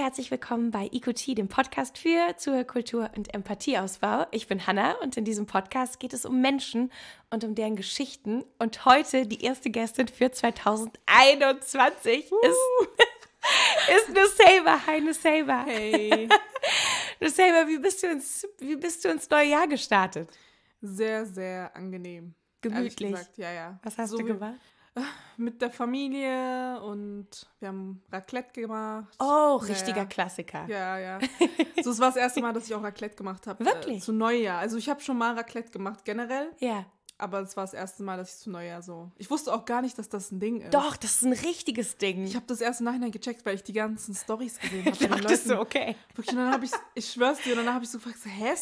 herzlich willkommen bei EQT, dem Podcast für Zuhörkultur und Empathieausbau. Ich bin Hannah und in diesem Podcast geht es um Menschen und um deren Geschichten. Und heute die erste Gästin für 2021 ist Nusseibah. Hi Nusseibah. Hey. Nusseibah, wie bist du ins neue Jahr gestartet? Sehr, sehr angenehm. Gemütlich. Gesagt, ja. Was hast du gemacht? Mit der Familie und wir haben Raclette gemacht. Oh, richtiger Klassiker. Ja. So, es war das erste Mal, dass ich auch Raclette gemacht habe. Wirklich? Zu Neujahr. Also ich habe schon mal Raclette gemacht, generell. Ja. Aber es war das erste Mal, dass ich zu Neujahr so... Ich wusste auch gar nicht, dass das ein Ding ist. Doch, das ist ein richtiges Ding. Ich habe das erst im Nachhinein gecheckt, weil ich die ganzen Storys gesehen habe. Ich dachte so, okay. Wirklich, und dann habe ich schwör's dir, und dann habe ich so gefragt,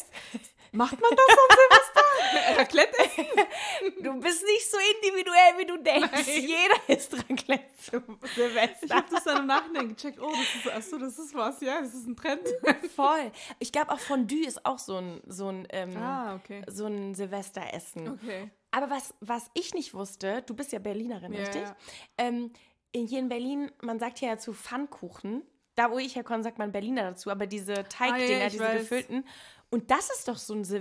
macht man das an Silvester? Raclette essen? Du bist nicht so individuell, wie du denkst. Nein. Jeder isst Raclette zu Silvester. Ich habe das dann im Nachhinein gecheckt. Oh, das ist was, ja, das ist ein Trend. Voll. Ich glaube auch Fondue ist auch so ein Okay. so ein Silvesteressen. Okay. Aber was ich nicht wusste, du bist ja Berlinerin, Ja, richtig? ja. Hier in Berlin, man sagt ja zu Pfannkuchen. Da, wo ich herkomme, sagt man Berliner dazu. Aber diese Teigdinger, ich diese weiß. gefüllten. Und das ist doch so ein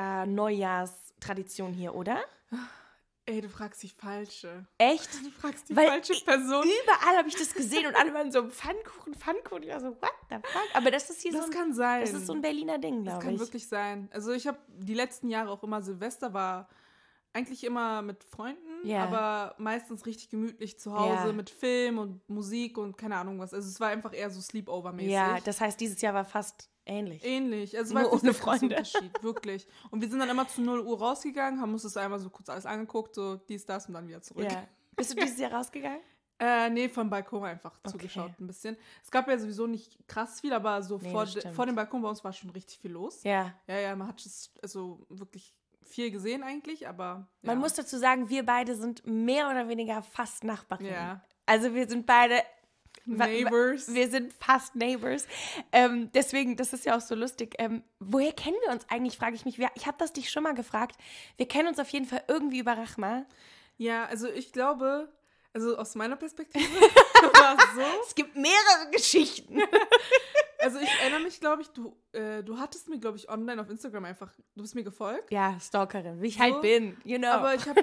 Silvester-Neujahrs-Tradition hier, oder? Ey, du fragst die falsche. Echt? Du fragst die Weil falsche Person. Überall habe ich das gesehen und alle waren so Pfannkuchen. Ich war so, what the fuck? Aber das ist hier Das so ein, kann sein. das ist so ein Berliner Ding, Das glaube kann ich. wirklich sein. Also ich habe die letzten Jahre auch immer, Silvester war eigentlich immer mit Freunden, Ja. aber meistens richtig gemütlich zu Hause Ja. mit Film und Musik und keine Ahnung was. Also es war einfach eher so Sleepover-mäßig. Ja, das heißt, dieses Jahr war fast ähnlich. Ähnlich. Also es Nur war jetzt ohne nicht der krasse Freunde. Unterschied, wirklich. Und wir sind dann immer zu 0 Uhr rausgegangen, haben uns das einmal so kurz alles angeguckt, so dies, das und dann wieder zurück. Ja. Bist du dieses Jahr rausgegangen? Nee, vom Balkon einfach zugeschaut ein bisschen. Es gab ja sowieso nicht krass viel, aber so Nee, vor das stimmt. dem Balkon bei uns war schon richtig viel los. Ja. Ja, man hat also wirklich viel gesehen eigentlich, aber ja. Man muss dazu sagen, wir beide sind mehr oder weniger fast Nachbarinnen. Ja. Also wir sind beide... Neighbors. Wir sind fast Neighbors. Deswegen, das ist ja auch so lustig. Woher kennen wir uns eigentlich, frage ich mich. Ich habe das dich schon mal gefragt. Wir kennen uns auf jeden Fall irgendwie über Rahma. Ja, also ich glaube, also aus meiner Perspektive war es so. Es gibt mehrere Geschichten. Also ich erinnere mich, glaube ich, du hattest mir, glaube ich, online auf Instagram einfach, du bist mir gefolgt. Ja, Stalkerin, wie ich So, halt bin, you know. Aber ich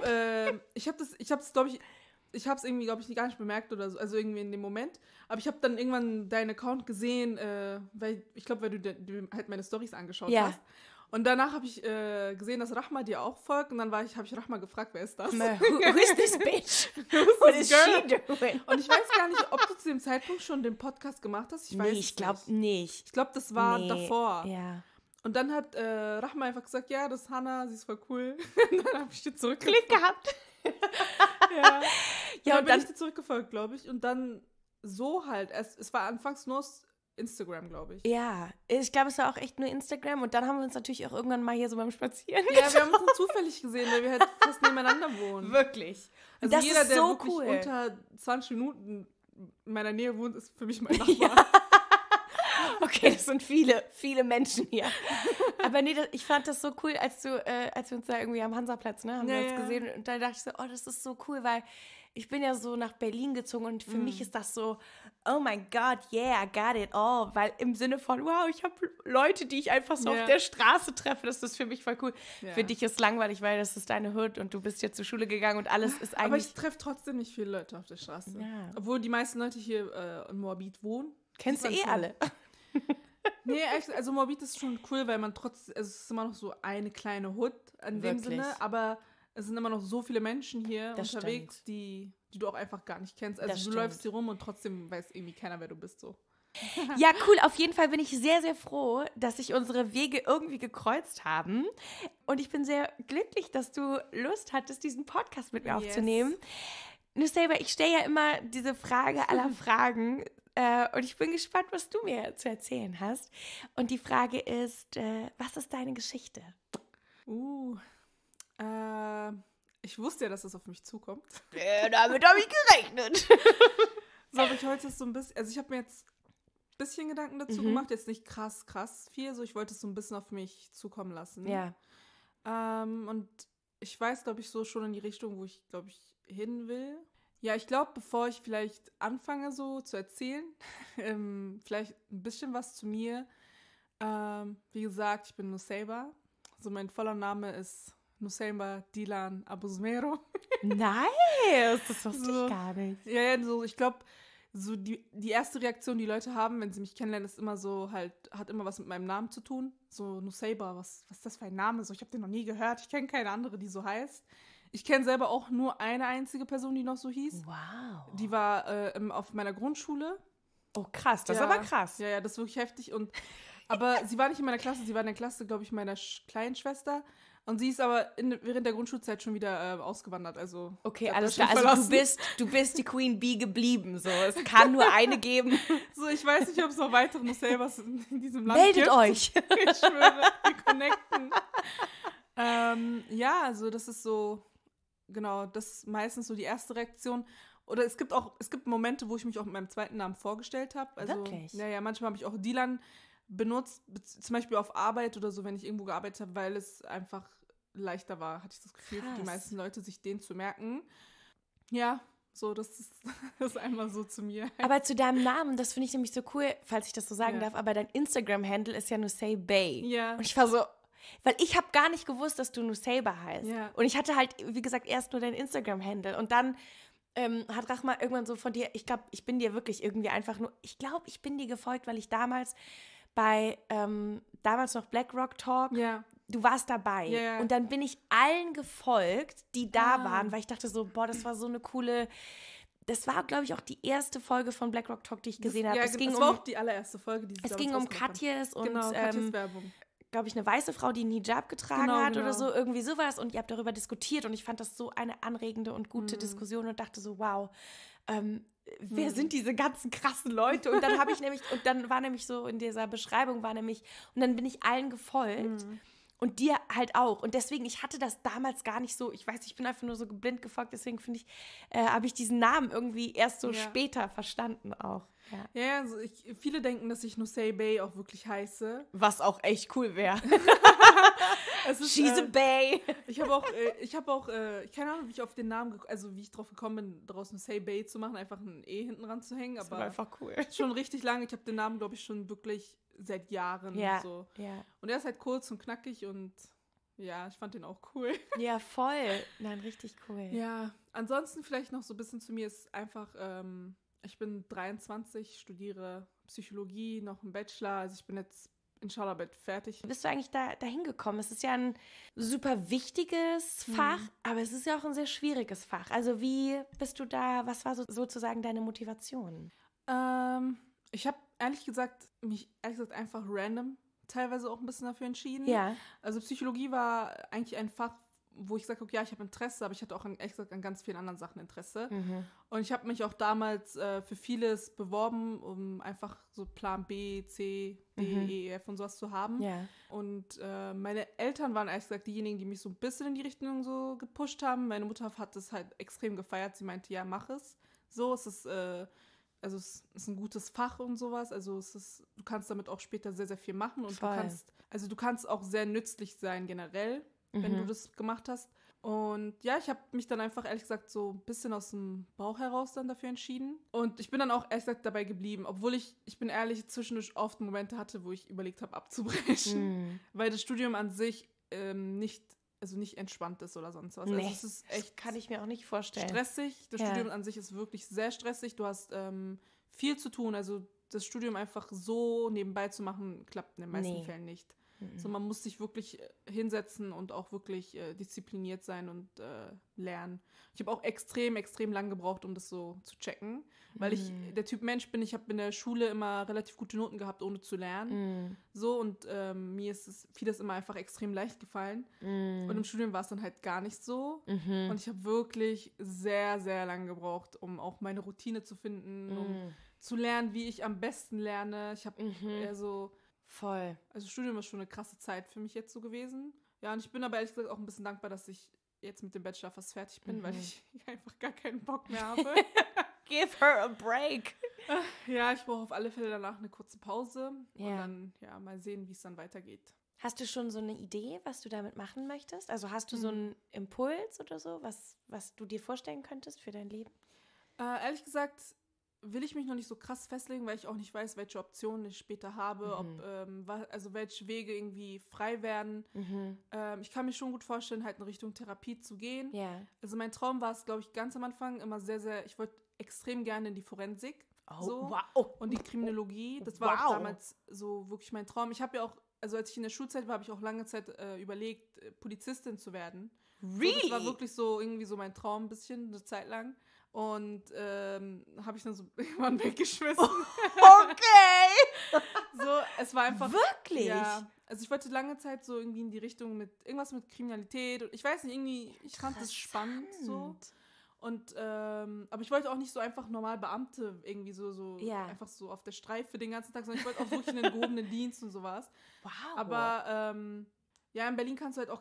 habe es irgendwie, glaube ich, gar nicht bemerkt oder so, also irgendwie in dem Moment. Aber ich habe dann irgendwann deinen Account gesehen, weil du halt meine Storys angeschaut Ja. hast. Und danach habe ich gesehen, dass Rahma dir auch folgt. Und dann habe ich Rahma gefragt, wer ist das? Who is this bitch? Who's What this is girl? she doing? Und ich weiß gar nicht, ob du zu dem Zeitpunkt schon den Podcast gemacht hast. Ich weiß Nee, ich glaube nicht. Ich glaube, das war Nee, davor. Ja. Und dann hat Rahma einfach gesagt, ja, das ist Hannah, sie ist voll cool. Und dann habe ich dir zurückgefolgt. Glück gehabt. Ja, Ja, und dann und bin dann, ich dir zurückgefolgt, glaube ich. Und dann so halt. Es war anfangs nur Instagram, glaube ich. ja, ich glaube, es war auch echt nur Instagram. Und dann haben wir uns natürlich auch irgendwann mal hier so beim Spazieren Ja, wir haben uns dann zufällig gesehen, weil wir halt fast nebeneinander wohnen. Wirklich. Also das jeder, ist der so wirklich cool. unter 20 Minuten in meiner Nähe wohnt, ist für mich mein Nachbar. Okay, das sind viele, viele Menschen hier. Aber nee, ich fand das so cool, als wir uns da irgendwie am Hansaplatz, ne, haben wir uns gesehen. Und da dachte ich so, oh, das ist so cool, weil ich bin ja so nach Berlin gezogen und für mich ist das so, oh mein Gott, yeah, I got it all. Weil im Sinne von, wow, ich habe Leute, die ich einfach so auf der Straße treffe, das ist für mich voll cool. Ja. Für dich ist es langweilig, weil das ist deine Hood und du bist hier zur Schule gegangen und alles ist Aber eigentlich... ich treffe trotzdem nicht viele Leute auf der Straße. Ja. Obwohl die meisten Leute hier in Moabit wohnen. Kennst du sieht man schon. alle. Nee, echt, also Moabit ist schon cool, weil man trotzdem, es ist immer noch so eine kleine Hood in dem Wirklich. Sinne, aber es sind immer noch so viele Menschen hier Das unterwegs, die du auch einfach gar nicht kennst. Also Das du stimmt. läufst hier rum und trotzdem weiß irgendwie keiner, wer du bist, so. Ja, cool. Auf jeden Fall bin ich sehr, sehr froh, dass sich unsere Wege irgendwie gekreuzt haben. Und ich bin sehr glücklich, dass du Lust hattest, diesen Podcast mit mir aufzunehmen. Nusseibah, ich stelle ja immer diese Frage aller Fragen. Und ich bin gespannt, was du mir zu erzählen hast. Und die Frage ist, was ist deine Geschichte? Ich wusste ja, dass das auf mich zukommt. Damit habe ich gerechnet. So, aber ich wollte es so ein bisschen, also ich habe mir jetzt ein bisschen Gedanken dazu gemacht, jetzt nicht krass viel, so ich wollte es so ein bisschen auf mich zukommen lassen. Ja. Und ich weiß, glaube ich, so schon in die Richtung, wo ich, glaube ich, hin will. Ja, ich glaube, bevor ich vielleicht anfange so zu erzählen, vielleicht ein bisschen was zu mir. Wie gesagt, ich bin Nusseibah. Also mein voller Name ist Nusseibah Dilan Abusmero. Nice, das wusste So, ich gar nicht. ja, so ich glaube, so die erste Reaktion, die Leute haben, wenn sie mich kennenlernen, ist immer so halt, hat immer was mit meinem Namen zu tun. So Nusseibah, was ist das für ein Name? So, ich habe den noch nie gehört. Ich kenne keine andere, die so heißt. Ich kenne selber auch nur eine einzige Person, die noch so hieß. Wow. Die war auf meiner Grundschule. Oh, krass, das ist aber krass. Ja, das ist wirklich heftig. Aber sie war nicht in meiner Klasse, sie war in der Klasse, glaube ich, meiner kleinen Schwester. Und sie ist aber während der Grundschulzeit schon wieder ausgewandert. Also, okay, alles klar. Also du bist die Queen Bee geblieben. So. Es kann nur eine geben. So, ich weiß nicht, ob es noch weitere Nusseibahs in diesem Land gibt. Meldet euch! Ich schwöre, wir connecten. Ja, also das ist so, genau, das ist meistens so die erste Reaktion. Oder es gibt Momente, wo ich mich auch mit meinem zweiten Namen vorgestellt habe. Also, wirklich? Ja, manchmal habe ich auch Dilan benutzt, zum Beispiel auf Arbeit oder so, wenn ich irgendwo gearbeitet habe, weil es einfach leichter war, hatte ich das Gefühl, für die meisten Leute, sich den zu merken. Ja, so, das ist einmal so zu mir. Aber zu deinem Namen, das finde ich nämlich so cool, falls ich das so sagen darf, aber dein Instagram-Handle ist ja Nusseibah. Ja. Und ich war so, weil ich habe gar nicht gewusst, dass du Nusseibah heißt. Ja. Und ich hatte halt, wie gesagt, erst nur dein Instagram-Handle. Und dann hat Rahma irgendwann so von dir, ich glaube, ich bin dir wirklich irgendwie einfach nur, ich glaube, ich bin dir gefolgt, weil ich damals bei, damals noch BlackRock Talk, du warst dabei. Yeah. Und dann bin ich allen gefolgt, die da waren, weil ich dachte so, boah, das war so eine coole, das war, glaube ich, auch die erste Folge von BlackRock Talk, die ich gesehen habe. Ja, das war auch die allererste Folge, die es ging um Katjes und, genau, Katjes Werbung. Glaube ich, eine weiße Frau, die einen Hijab getragen hat oder so, irgendwie sowas. Und ihr habt darüber diskutiert und ich fand das so eine anregende und gute Diskussion und dachte so, wow, wer sind diese ganzen krassen Leute? Und dann habe ich nämlich, und dann war nämlich so in dieser Beschreibung und dann bin ich allen gefolgt. Und dir halt auch. Und deswegen, ich hatte das damals gar nicht so, ich weiß, ich bin einfach nur so blind gefolgt, deswegen finde ich, habe ich diesen Namen irgendwie erst so später verstanden auch. Ja, also viele denken, dass ich Nusseibah auch wirklich heiße. Was auch echt cool wäre. She's a Bay. Ich habe auch, keine Ahnung, wie ich auf den Namen, also wie ich drauf gekommen bin, daraus Nusseibah zu machen, einfach ein E hinten ran zu hängen. Das war einfach cool. Schon richtig lange. Ich habe den Namen, glaube ich, schon wirklich seit Jahren. Ja, so. ja. Und er ist halt kurz und knackig und ja, ich fand den auch cool. Ja, voll. Nein, richtig cool. Ja, ansonsten vielleicht noch so ein bisschen zu mir ist einfach, ich bin 23, studiere Psychologie, noch einen Bachelor, also ich bin jetzt inshallah bald fertig. Wie bist du eigentlich dahin gekommen? Es ist ja ein super wichtiges Fach, aber es ist ja auch ein sehr schwieriges Fach. Also wie bist du da, was war sozusagen deine Motivation? Ich habe mich einfach random teilweise auch ein bisschen dafür entschieden. Ja. Also Psychologie war eigentlich ein Fach, wo ich sage, okay, ja, ich habe Interesse, aber ich hatte auch ehrlich gesagt an ganz vielen anderen Sachen Interesse. Und ich habe mich auch damals für vieles beworben, um einfach so Plan B, C, D, E, F und sowas zu haben. Ja. Und meine Eltern waren ehrlich gesagt diejenigen, die mich so ein bisschen in die Richtung so gepusht haben. Meine Mutter hat das halt extrem gefeiert. Sie meinte, ja, mach es. So, es ist es ist ein gutes Fach und sowas. Also du kannst damit auch später sehr, sehr viel machen. Und du kannst auch sehr nützlich sein generell, wenn du das gemacht hast. Und ja, ich habe mich dann einfach, ehrlich gesagt, so ein bisschen aus dem Bauch heraus dann dafür entschieden. Und ich bin dann auch, ehrlich gesagt, dabei geblieben. Obwohl ich bin ehrlich, zwischendurch oft Momente hatte, wo ich überlegt habe, abzubrechen. Weil das Studium an sich nicht entspannt ist oder sonst was. Nee, also es ist echt, kann ich mir auch nicht vorstellen. Stressig. Das Studium an sich ist wirklich sehr stressig. Du hast viel zu tun. Also das Studium einfach so nebenbei zu machen, klappt in den meisten Fällen nicht. So, man muss sich wirklich hinsetzen und auch wirklich diszipliniert sein und lernen. Ich habe auch extrem, extrem lang gebraucht, um das so zu checken, weil ich der Typ Mensch bin. Ich habe in der Schule immer relativ gute Noten gehabt, ohne zu lernen. So, und mir ist vieles immer einfach extrem leicht gefallen. Und im Studium war es dann halt gar nicht so. Und ich habe wirklich sehr, sehr lang gebraucht, um auch meine Routine zu finden, um zu lernen, wie ich am besten lerne. Ich habe eher so... Voll. Also Studium ist schon eine krasse Zeit für mich jetzt so gewesen. Ja, und ich bin aber ehrlich gesagt auch ein bisschen dankbar, dass ich jetzt mit dem Bachelor fast fertig bin, weil ich einfach gar keinen Bock mehr habe. Give her a break. Ja, ich brauche auf alle Fälle danach eine kurze Pause. Ja. Und dann mal sehen, wie es dann weitergeht. Hast du schon so eine Idee, was du damit machen möchtest? Also hast du so einen Impuls oder so, was du dir vorstellen könntest für dein Leben? Ehrlich gesagt will ich mich noch nicht so krass festlegen, weil ich auch nicht weiß, welche Optionen ich später habe, also welche Wege irgendwie frei werden. Ich kann mir schon gut vorstellen, halt in Richtung Therapie zu gehen. Ja. Also mein Traum war es, glaube ich, ganz am Anfang immer sehr, sehr, ich wollte extrem gerne in die Forensik. Und die Kriminologie. Das war auch damals so wirklich mein Traum. Ich habe ja auch, also als ich in der Schulzeit war, habe ich auch lange Zeit überlegt, Polizistin zu werden. Really? So, das war wirklich so irgendwie so mein Traum ein bisschen, eine Zeit lang. Und habe ich dann so irgendwann weggeschmissen. Okay! So, es war einfach... Wirklich? Ja, also ich wollte lange Zeit so irgendwie in die Richtung mit irgendwas mit Kriminalität. Und ich weiß nicht, irgendwie, ich fand das spannend so. Und, aber ich wollte auch nicht so einfach normal Beamte irgendwie so einfach so auf der Streife den ganzen Tag, sondern ich wollte auch wirklich in den gehobenen Dienst und sowas. Wow. Aber, ja, in Berlin kannst du halt auch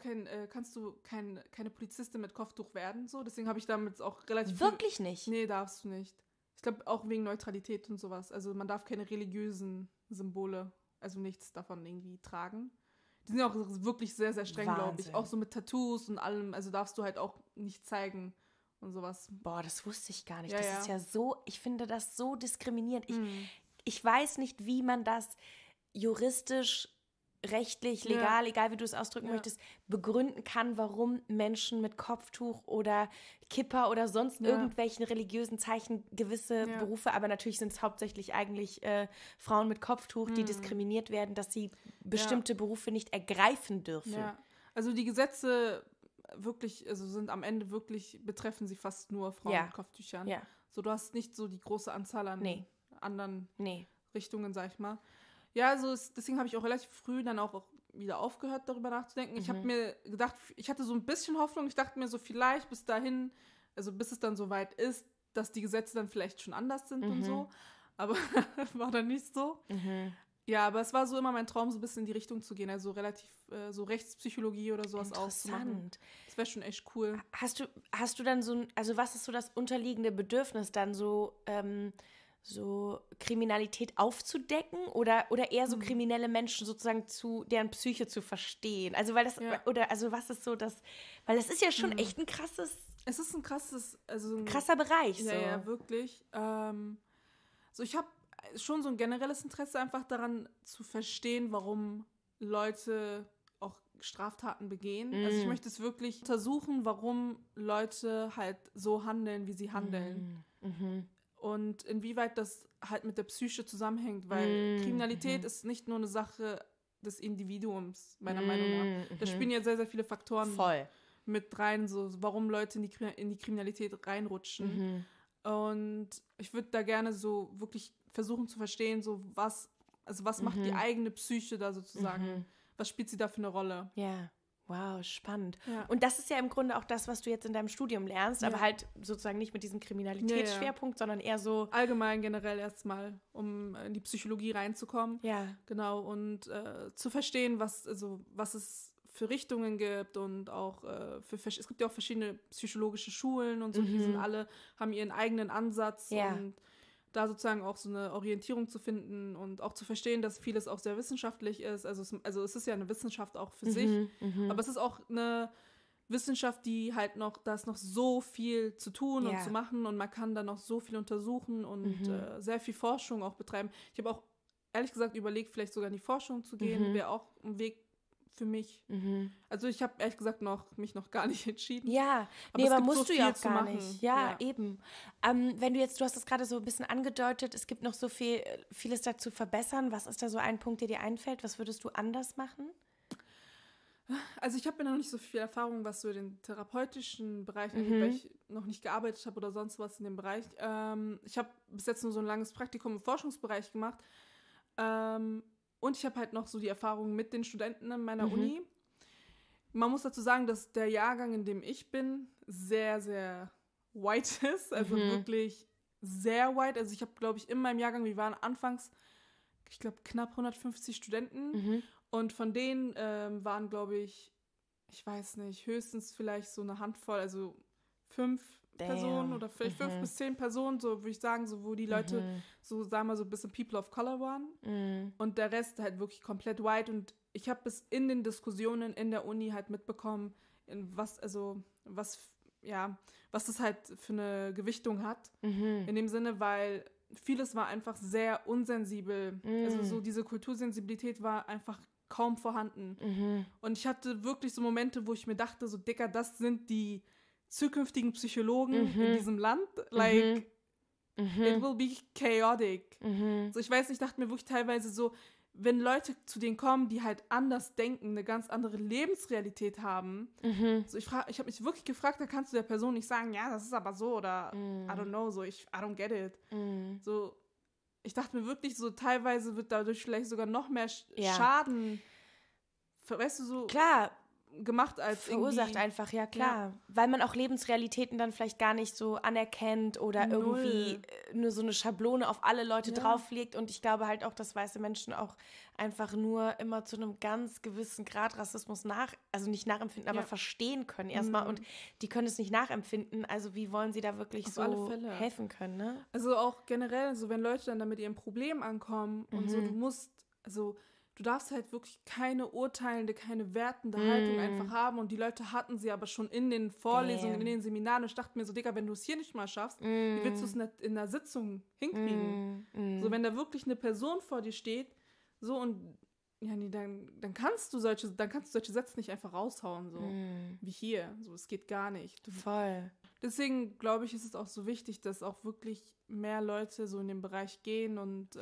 keine Polizistin mit Kopftuch werden, so. Deswegen habe ich damit auch relativ Wirklich nicht? Nee, darfst du nicht. Ich glaube auch wegen Neutralität und sowas. Also man darf keine religiösen Symbole, also nichts davon irgendwie tragen. Die sind auch wirklich sehr, sehr streng, glaube ich. Auch so mit Tattoos und allem. Also darfst du halt auch nicht zeigen und sowas. Boah, das wusste ich gar nicht. Ja, das ist ja so, ich finde das so diskriminierend. Ich weiß nicht, wie man das juristisch, rechtlich, legal, egal wie du es ausdrücken möchtest, begründen kann, warum Menschen mit Kopftuch oder Kippa oder sonst irgendwelchen religiösen Zeichen gewisse Berufe, aber natürlich sind es hauptsächlich eigentlich Frauen mit Kopftuch, die diskriminiert werden, dass sie bestimmte Berufe nicht ergreifen dürfen. Ja, also die Gesetze wirklich, also sind am Ende wirklich, betreffen sie fast nur Frauen mit Kopftüchern. Ja. So, du hast nicht so die große Anzahl an anderen Richtungen, sag ich mal. Ja, also deswegen habe ich auch relativ früh dann auch wieder aufgehört, darüber nachzudenken. Ich habe mir gedacht, ich hatte so ein bisschen Hoffnung. Ich dachte mir so, vielleicht bis dahin, also bis es dann so weit ist, dass die Gesetze dann vielleicht schon anders sind und so. Aber war dann nicht so. Ja, aber es war so immer mein Traum, so ein bisschen in die Richtung zu gehen. Also relativ so Rechtspsychologie oder sowas auszumachen. Das wäre schon echt cool. Hast du dann also was ist so das unterliegende Bedürfnis dann so Kriminalität aufzudecken oder eher so kriminelle Menschen sozusagen deren Psyche zu verstehen? Also was ist so das, weil das ist ja schon echt ein krasses... Es ist ein krasses, also ein krasser Bereich. So. Ja, wirklich. So ich habe schon so ein generelles Interesse einfach daran zu verstehen, warum Leute auch Straftaten begehen. Also ich möchte es wirklich untersuchen, warum Leute halt so handeln, wie sie handeln. Und inwieweit das halt mit der Psyche zusammenhängt, weil Kriminalität ist nicht nur eine Sache des Individuums, meiner Meinung nach. Da spielen ja sehr, sehr viele Faktoren mit rein, so warum Leute in die Kriminalität reinrutschen. Und ich würde da gerne so wirklich versuchen zu verstehen, so was macht die eigene Psyche da sozusagen? Was spielt sie da für eine Rolle? Ja. Wow, spannend. Ja. Und das ist ja im Grunde auch das, was du jetzt in deinem Studium lernst, aber halt sozusagen nicht mit diesem Kriminalitätsschwerpunkt, sondern eher so... Allgemein generell erstmal, um in die Psychologie reinzukommen. Ja. Genau, und zu verstehen, was es für Richtungen gibt und auch es gibt ja auch verschiedene psychologische Schulen und so, haben ihren eigenen Ansatz und da sozusagen auch so eine Orientierung zu finden und auch zu verstehen, dass vieles auch sehr wissenschaftlich ist. Also es ist ja eine Wissenschaft auch für sich, aber es ist auch eine Wissenschaft, die halt da ist noch so viel zu tun und zu machen und man kann da noch so viel untersuchen und sehr viel Forschung auch betreiben. Ich habe auch ehrlich gesagt überlegt, vielleicht sogar in die Forschung zu gehen, wäre auch ein Weg für mich. Also ich habe ehrlich gesagt mich noch gar nicht entschieden. Ja, aber musst du ja auch gar nicht. Ja, eben. Wenn du hast das gerade so ein bisschen angedeutet, es gibt noch so vieles da zu verbessern. Was ist da so ein Punkt, der dir einfällt? Was würdest du anders machen? Also ich habe ja noch nicht so viel Erfahrung, was so den therapeutischen Bereich angeht, weil ich noch nicht gearbeitet habe oder sonst was in dem Bereich. Ich habe bis jetzt nur so ein langes Praktikum im Forschungsbereich gemacht. Und ich habe halt noch so die Erfahrung mit den Studenten in meiner Uni. Man muss dazu sagen, dass der Jahrgang, in dem ich bin, sehr, sehr white ist. Also wirklich sehr white. Also ich habe, glaube ich, in meinem Jahrgang, wir waren anfangs, ich glaube, knapp 150 Studenten. Und von denen waren, glaube ich weiß nicht, höchstens vielleicht so eine Handvoll, also 5 Personen oder vielleicht 5 bis 10 Personen, so würde ich sagen, so wo die Leute so, sagen wir so ein bisschen People of Color waren und der Rest halt wirklich komplett white und ich habe es in den Diskussionen in der Uni halt mitbekommen, was was das halt für eine Gewichtung hat. In dem Sinne, weil vieles war einfach sehr unsensibel. Also so diese Kultursensibilität war einfach kaum vorhanden. Und ich hatte wirklich so Momente, wo ich mir dachte, so Dicker, das sind die zukünftigen Psychologen in diesem Land. Like, it will be chaotic. So, ich weiß nicht, ich dachte mir wirklich teilweise so, wenn Leute zu denen kommen, die halt anders denken, eine ganz andere Lebensrealität haben, so ich habe mich wirklich gefragt, da kannst du der Person nicht sagen, ja, das ist aber so oder I don't know, so I don't get it. So, ich dachte mir wirklich so, teilweise wird dadurch vielleicht sogar noch mehr Schaden, weißt du, so klar, gemacht als verursacht irgendwie, einfach, ja klar. Weil man auch Lebensrealitäten dann vielleicht gar nicht so anerkennt oder irgendwie nur so eine Schablone auf alle Leute drauflegt. Und ich glaube halt auch, dass weiße Menschen auch einfach nur immer zu einem ganz gewissen Grad Rassismus also nicht nachempfinden, aber verstehen können erstmal. Und die können es nicht nachempfinden. Also wie wollen sie da wirklich auf so helfen können, ne? Also auch generell, so wenn Leute dann da mit ihrem Problem ankommen und so, du darfst halt wirklich keine urteilende, keine wertende Haltung einfach haben. Und die Leute hatten sie aber schon in den Vorlesungen, in den Seminaren. Und ich dachte mir so, Digga, wenn du es hier nicht mal schaffst, wie willst du es in der Sitzung hinkriegen? So, wenn da wirklich eine Person vor dir steht, so und dann kannst du solche Sätze nicht einfach raushauen, so wie hier. So, es geht gar nicht. Voll. Deswegen glaube ich, ist es auch so wichtig, dass auch wirklich mehr Leute so in den Bereich gehen und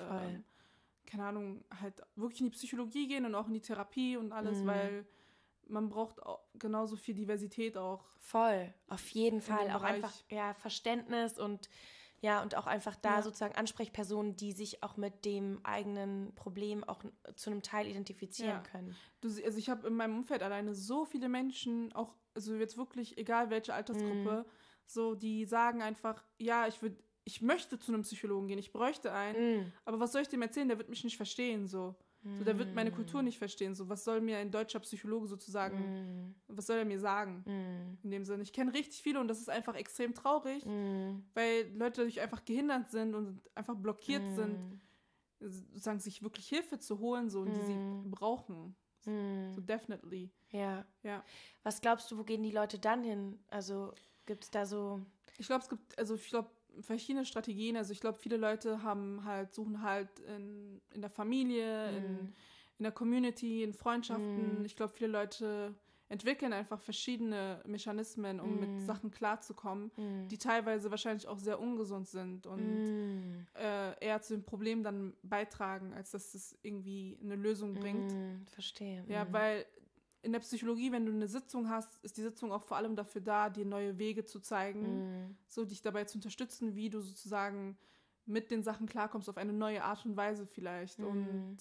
keine Ahnung, halt wirklich in die Psychologie gehen und auch in die Therapie und alles, weil man braucht auch genauso viel Diversität auch. Voll, auf jeden Fall. Auch einfach Verständnis und auch einfach da sozusagen Ansprechpersonen, die sich auch mit dem eigenen Problem auch zu einem Teil identifizieren können. Also ich habe in meinem Umfeld alleine so viele Menschen, auch, also jetzt wirklich, egal welche Altersgruppe, so, die sagen einfach, ja, ich möchte zu einem Psychologen gehen, ich bräuchte einen, aber was soll ich dem erzählen, der wird mich nicht verstehen, so. So, der wird meine Kultur nicht verstehen, so, was soll mir ein deutscher Psychologe sozusagen, was soll er mir sagen, in dem Sinne. Ich kenne richtig viele und das ist einfach extrem traurig, weil Leute dadurch einfach gehindert sind und einfach blockiert sind, sozusagen sich wirklich Hilfe zu holen, so, und die sie brauchen. So, definitely. Ja. Was glaubst du, wo gehen die Leute dann hin? Also, gibt es da so... Ich glaube, verschiedene Strategien. Also ich glaube, viele Leute suchen halt in der Familie, in der Community, in Freundschaften. Ich glaube, viele Leute entwickeln einfach verschiedene Mechanismen, um mit Sachen klarzukommen, die teilweise wahrscheinlich auch sehr ungesund sind und eher zu dem Problem dann beitragen, als dass es irgendwie eine Lösung bringt. Verstehe. Ja, weil in der Psychologie, wenn du eine Sitzung hast, ist die Sitzung auch vor allem dafür da, dir neue Wege zu zeigen, so dich dabei zu unterstützen, wie du sozusagen mit den Sachen klarkommst, auf eine neue Art und Weise vielleicht. Und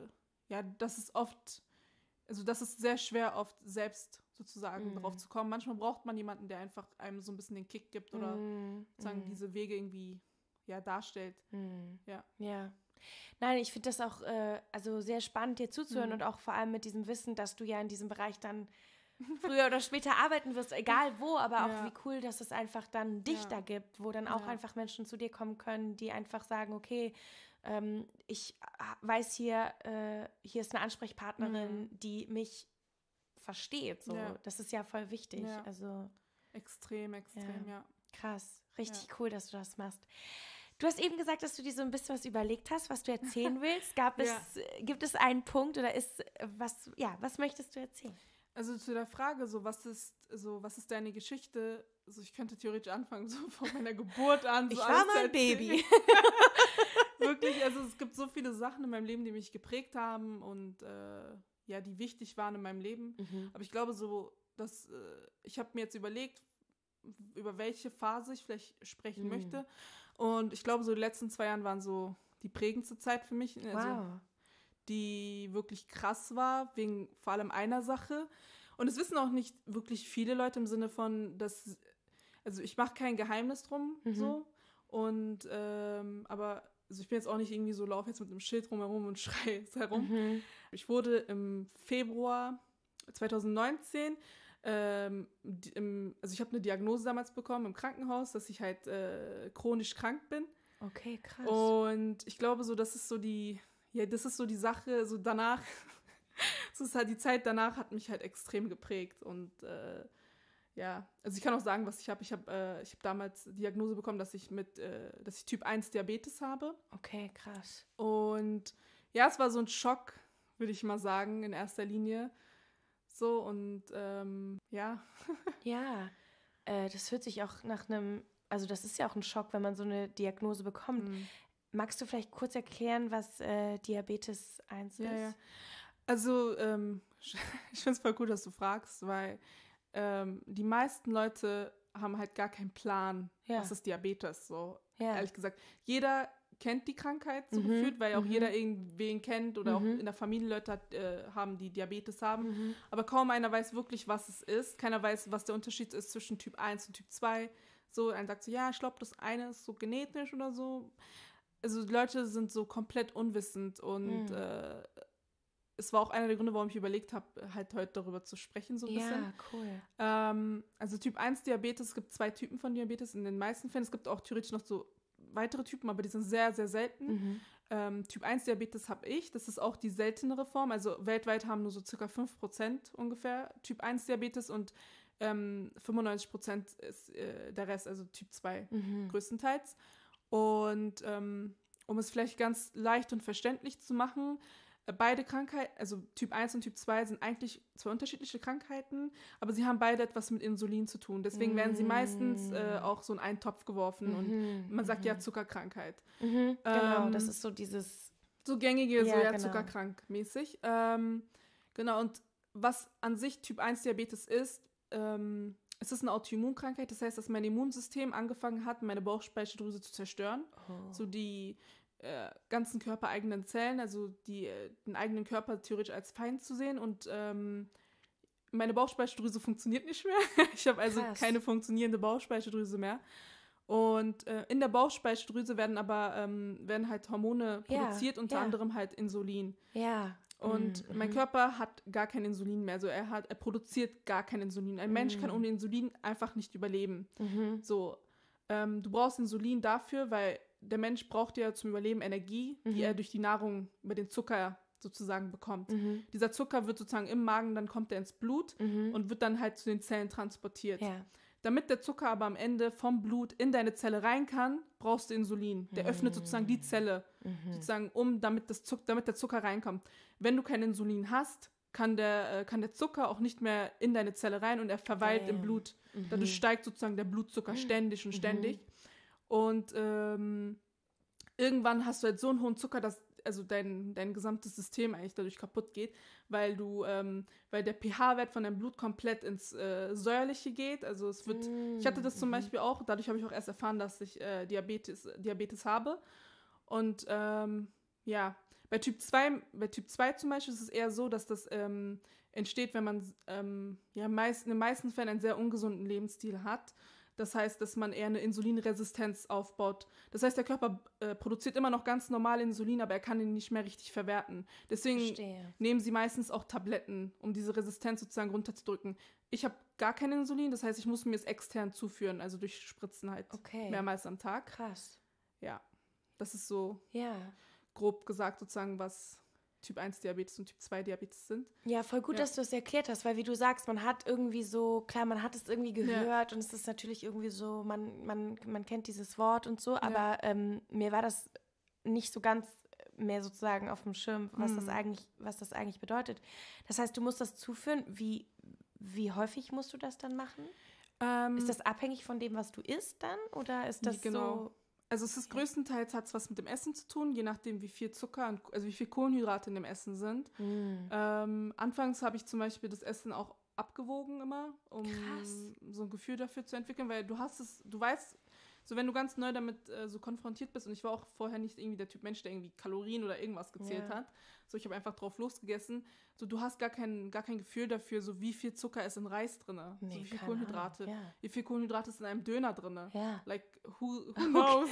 das ist sehr schwer, oft selbst sozusagen darauf zu kommen. Manchmal braucht man jemanden, der einfach einem so ein bisschen den Kick gibt oder sozusagen diese Wege irgendwie darstellt. Ja. Nein, ich finde das auch sehr spannend, dir zuzuhören und auch vor allem mit diesem Wissen, dass du ja in diesem Bereich dann früher oder später arbeiten wirst, egal wo, aber auch wie cool, dass es einfach dann dich da gibt, wo dann auch einfach Menschen zu dir kommen können, die einfach sagen, okay, ich weiß hier ist eine Ansprechpartnerin, die mich versteht. So. Ja. Das ist ja voll wichtig. Ja. Also, extrem, ja. Krass, richtig cool, dass du das machst. Du hast eben gesagt, dass du dir so ein bisschen was überlegt hast, was du erzählen willst. Gibt es einen Punkt oder was möchtest du erzählen? Also zu der Frage, was ist deine Geschichte? Also ich könnte theoretisch anfangen, so von meiner Geburt an. So ich war mal ein Baby. Wirklich, also es gibt so viele Sachen in meinem Leben, die mich geprägt haben und die wichtig waren in meinem Leben. Aber ich glaube dass ich habe mir jetzt überlegt, über welche Phase ich vielleicht sprechen möchte. Und ich glaube, so die letzten 2 Jahre waren so die prägendste Zeit für mich. Also, die wirklich krass war, wegen vor allem einer Sache. Und es wissen auch nicht wirklich viele Leute im Sinne von, also ich mache kein Geheimnis drum, so. Und, aber also ich bin jetzt auch nicht irgendwie so, laufe jetzt mit einem Schild rumherum und schreie es herum. Ich wurde im Februar 2019 also ich habe eine Diagnose damals bekommen im Krankenhaus, dass ich halt chronisch krank bin. Okay, krass. Und ich glaube so, das ist so die Sache, so danach, das ist halt die Zeit danach hat mich halt extrem geprägt und ja, also ich kann auch sagen, was ich habe. Ich habe damals die Diagnose bekommen, dass ich Typ 1 Diabetes habe. Okay, krass. Und ja, es war so ein Schock, würde ich mal sagen, in erster Linie. So, und ja. Ja, das hört sich auch nach einem, also das ist ja auch ein Schock, wenn man so eine Diagnose bekommt. Magst du vielleicht kurz erklären, was Diabetes 1 ist? Ja. Also, ich finde es voll gut, dass du fragst, weil die meisten Leute haben halt gar keinen Plan, was ist Diabetes, so ehrlich gesagt. Jeder kennt die Krankheit so gefühlt, weil auch jeder irgendwen kennt oder auch in der Familie Leute haben, die Diabetes haben. Aber kaum einer weiß wirklich, was es ist. Keiner weiß, was der Unterschied ist zwischen Typ 1 und Typ 2. So, einer sagt so, ja, ich glaube, das eine ist so genetisch oder so. Also die Leute sind so komplett unwissend und es war auch einer der Gründe, warum ich überlegt habe, halt heute darüber zu sprechen, so ein bisschen. Ja, cool. Also Typ 1 Diabetes, es gibt 2 Typen von Diabetes in den meisten Fällen. Es gibt auch theoretisch noch so weitere Typen, aber die sind sehr, sehr selten. Typ 1 Diabetes habe ich, das ist auch die seltenere Form. Also weltweit haben nur so circa 5% ungefähr Typ 1 Diabetes und 95% ist der Rest, also Typ 2 größtenteils. Und um es vielleicht ganz leicht und verständlich zu machen, beide Krankheiten, also Typ 1 und Typ 2 sind eigentlich 2 unterschiedliche Krankheiten, aber sie haben beide etwas mit Insulin zu tun. Deswegen werden sie meistens auch so in einen Topf geworfen und man sagt ja Zuckerkrankheit. Genau, das ist so dieses... So gängige, genau. Zuckerkrank-mäßig. Genau, und was an sich Typ 1 Diabetes ist, es ist eine Autoimmunkrankheit, das heißt, dass mein Immunsystem angefangen hat, meine Bauchspeicheldrüse zu zerstören. So die ganzen körpereigenen Zellen, also den eigenen Körper theoretisch als Feind zu sehen und meine Bauchspeicheldrüse funktioniert nicht mehr. Ich habe also keine funktionierende Bauchspeicheldrüse mehr. Und in der Bauchspeicheldrüse werden halt Hormone produziert, unter anderem halt Insulin. Ja. Und mein Körper hat gar kein Insulin mehr. Also er produziert gar kein Insulin. Ein Mensch kann ohne Insulin einfach nicht überleben. So, du brauchst Insulin dafür, weil der Mensch braucht ja zum Überleben Energie, die er durch die Nahrung über den Zucker sozusagen bekommt. Dieser Zucker wird sozusagen im Magen, dann kommt er ins Blut und wird dann halt zu den Zellen transportiert. Ja. Damit der Zucker aber am Ende vom Blut in deine Zelle rein kann, brauchst du Insulin. Der öffnet sozusagen die Zelle, sozusagen damit der Zucker reinkommt. Wenn du kein Insulin hast, kann der Zucker auch nicht mehr in deine Zelle rein und er verweilt im Blut. Dadurch steigt sozusagen der Blutzucker ständig und ständig. Und irgendwann hast du halt so einen hohen Zucker, dass also dein gesamtes System eigentlich dadurch kaputt geht, weil der pH-Wert von deinem Blut komplett ins Säuerliche geht. Also es wird, ich hatte das zum Beispiel auch, dadurch habe ich auch erst erfahren, dass ich Diabetes habe. Und ja, bei Typ 2 zum Beispiel ist es eher so, dass das entsteht, wenn man in den meisten Fällen einen sehr ungesunden Lebensstil hat. Das heißt, dass man eher eine Insulinresistenz aufbaut. Das heißt, der Körper produziert immer noch ganz normal Insulin, aber er kann ihn nicht mehr richtig verwerten. Deswegen nehmen sie meistens auch Tabletten, um diese Resistenz sozusagen runterzudrücken. Ich habe gar kein Insulin, das heißt, ich muss mir es extern zuführen, also durch Spritzen halt mehrmals am Tag. Krass. Ja, das ist so grob gesagt sozusagen, was Typ 1 Diabetes und Typ 2 Diabetes sind. Ja, voll gut, dass du es erklärt hast, weil wie du sagst, man hat irgendwie so, klar, man hat es irgendwie gehört und es ist natürlich irgendwie so, man kennt dieses Wort und so, aber mir war das nicht so ganz mehr sozusagen auf dem Schirm, was das eigentlich bedeutet. Das heißt, du musst das zuführen. Wie häufig musst du das dann machen? Ist das abhängig von dem, was du isst dann? Oder ist das so... Also es ist größtenteils, hat es was mit dem Essen zu tun, je nachdem wie viel Zucker, also wie viel Kohlenhydrate in dem Essen sind. Anfangs habe ich zum Beispiel das Essen auch abgewogen immer, um so ein Gefühl dafür zu entwickeln, weil du weißt, so wenn du ganz neu damit so konfrontiert bist, und ich war auch vorher nicht irgendwie der Typ Mensch, der irgendwie Kalorien oder irgendwas gezählt hat, so ich habe einfach drauf losgegessen, so du hast gar kein Gefühl dafür, so wie viel Zucker ist in Reis drin, so wie viel Kohlenhydrate, wie viel Kohlenhydrate ist in einem Döner drin, like who knows?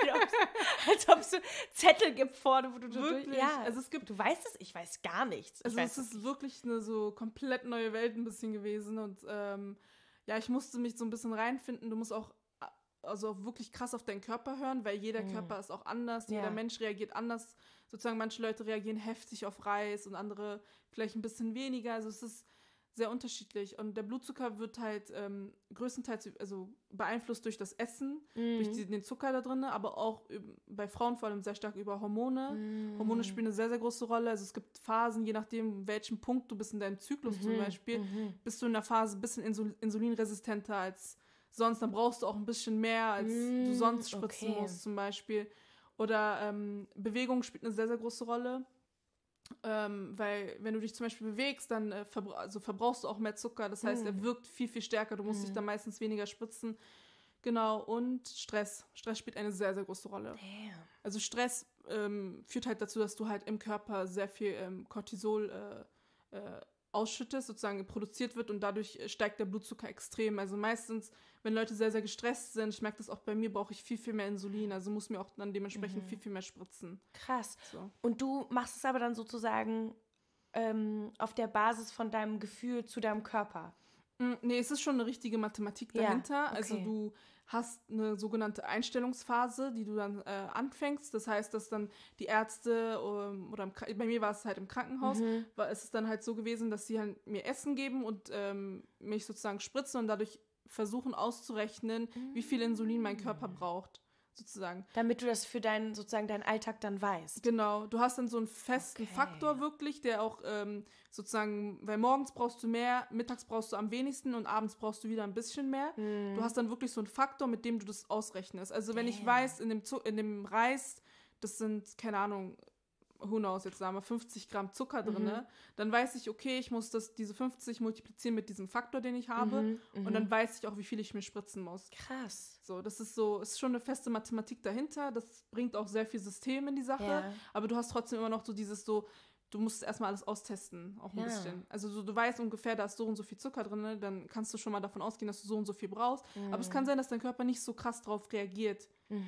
Als ob es so Zettel gibt vorne, wo du wirklich, also es gibt, du weißt es, ich weiß gar nichts. Also es ist wirklich eine so komplett neue Welt ein bisschen gewesen und ich musste mich so ein bisschen reinfinden, du musst auch also wirklich krass auf deinen Körper hören, weil jeder Körper ist auch anders, jeder Mensch reagiert anders. Sozusagen manche Leute reagieren heftig auf Reis und andere vielleicht ein bisschen weniger. Also es ist sehr unterschiedlich. Und der Blutzucker wird halt größtenteils beeinflusst durch das Essen, durch den Zucker da drin, aber auch bei Frauen vor allem sehr stark über Hormone. Hormone spielen eine sehr, sehr große Rolle. Also es gibt Phasen, je nachdem, welchen Punkt du bist in deinem Zyklus zum Beispiel, bist du in der Phase ein bisschen insulinresistenter als sonst. Dann brauchst du auch ein bisschen mehr, als du sonst spritzen musst zum Beispiel. Oder Bewegung spielt eine sehr, sehr große Rolle. Weil wenn du dich zum Beispiel bewegst, dann verbrauchst du auch mehr Zucker. Das heißt, er wirkt viel, viel stärker. Du musst dich dann meistens weniger spritzen. Genau, und Stress. Stress spielt eine sehr, sehr große Rolle. Damn. Also Stress führt halt dazu, dass du halt im Körper sehr viel Cortisol ausschüttest, sozusagen produziert wird und dadurch steigt der Blutzucker extrem. Also meistens, wenn Leute sehr, sehr gestresst sind, ich merke das auch bei mir, brauche ich viel, viel mehr Insulin. Also muss mir auch dann dementsprechend viel, viel mehr spritzen. Krass. So. Und du machst es aber dann sozusagen auf der Basis von deinem Gefühl zu deinem Körper? Nee, es ist schon eine richtige Mathematik dahinter. Ja, okay. Also du hast eine sogenannte Einstellungsphase, die du dann anfängst. Das heißt, dass dann die Ärzte oder bei mir war es halt im Krankenhaus, es ist dann halt so gewesen, dass sie halt mir Essen geben und mich sozusagen spritzen und dadurch versuchen auszurechnen, wie viel Insulin mein Körper braucht, sozusagen. Damit du das für deinen Alltag dann weißt. Genau, du hast dann so einen festen Faktor wirklich, der auch sozusagen, weil morgens brauchst du mehr, mittags brauchst du am wenigsten und abends brauchst du wieder ein bisschen mehr. Du hast dann wirklich so einen Faktor, mit dem du das ausrechnest. Also wenn ich weiß, in dem Reis, das sind, keine Ahnung, who knows, jetzt sagen wir 50 Gramm Zucker drin, dann weiß ich, okay, ich muss diese 50 multiplizieren mit diesem Faktor, den ich habe und dann weiß ich auch, wie viel ich mir spritzen muss. Krass. So, das ist schon eine feste Mathematik dahinter, das bringt auch sehr viel System in die Sache, aber du hast trotzdem immer noch so du musst erstmal alles austesten, auch ein bisschen. Also du weißt ungefähr, da ist so und so viel Zucker drin, dann kannst du schon mal davon ausgehen, dass du so und so viel brauchst, aber es kann sein, dass dein Körper nicht so krass drauf reagiert.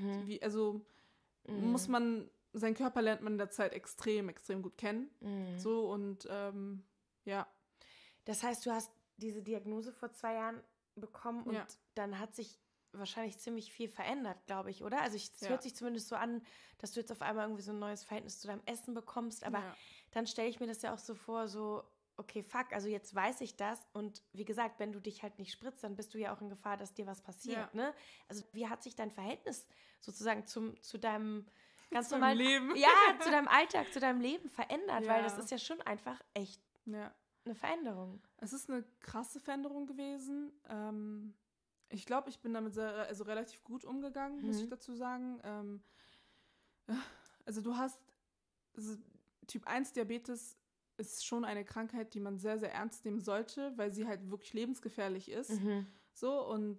Seinen Körper lernt man in der Zeit extrem, extrem gut kennen. So und ja. Das heißt, du hast diese Diagnose vor 2 Jahren bekommen und dann hat sich wahrscheinlich ziemlich viel verändert, glaube ich, oder? Also es hört sich zumindest so an, dass du jetzt auf einmal irgendwie so ein neues Verhältnis zu deinem Essen bekommst, aber dann stelle ich mir das ja auch so vor, so, okay, fuck, also jetzt weiß ich das und wie gesagt, wenn du dich halt nicht spritzt, dann bist du ja auch in Gefahr, dass dir was passiert, ne? Also wie hat sich dein Verhältnis sozusagen zu deinem ganz normalen Leben. Ja, zu deinem Alltag, zu deinem Leben verändert, weil das ist ja schon einfach echt eine Veränderung. Es ist eine krasse Veränderung gewesen. Ich glaube, ich bin damit relativ gut umgegangen, muss ich dazu sagen. Also du hast Typ 1 Diabetes ist schon eine Krankheit, die man sehr, sehr ernst nehmen sollte, weil sie halt wirklich lebensgefährlich ist. So, und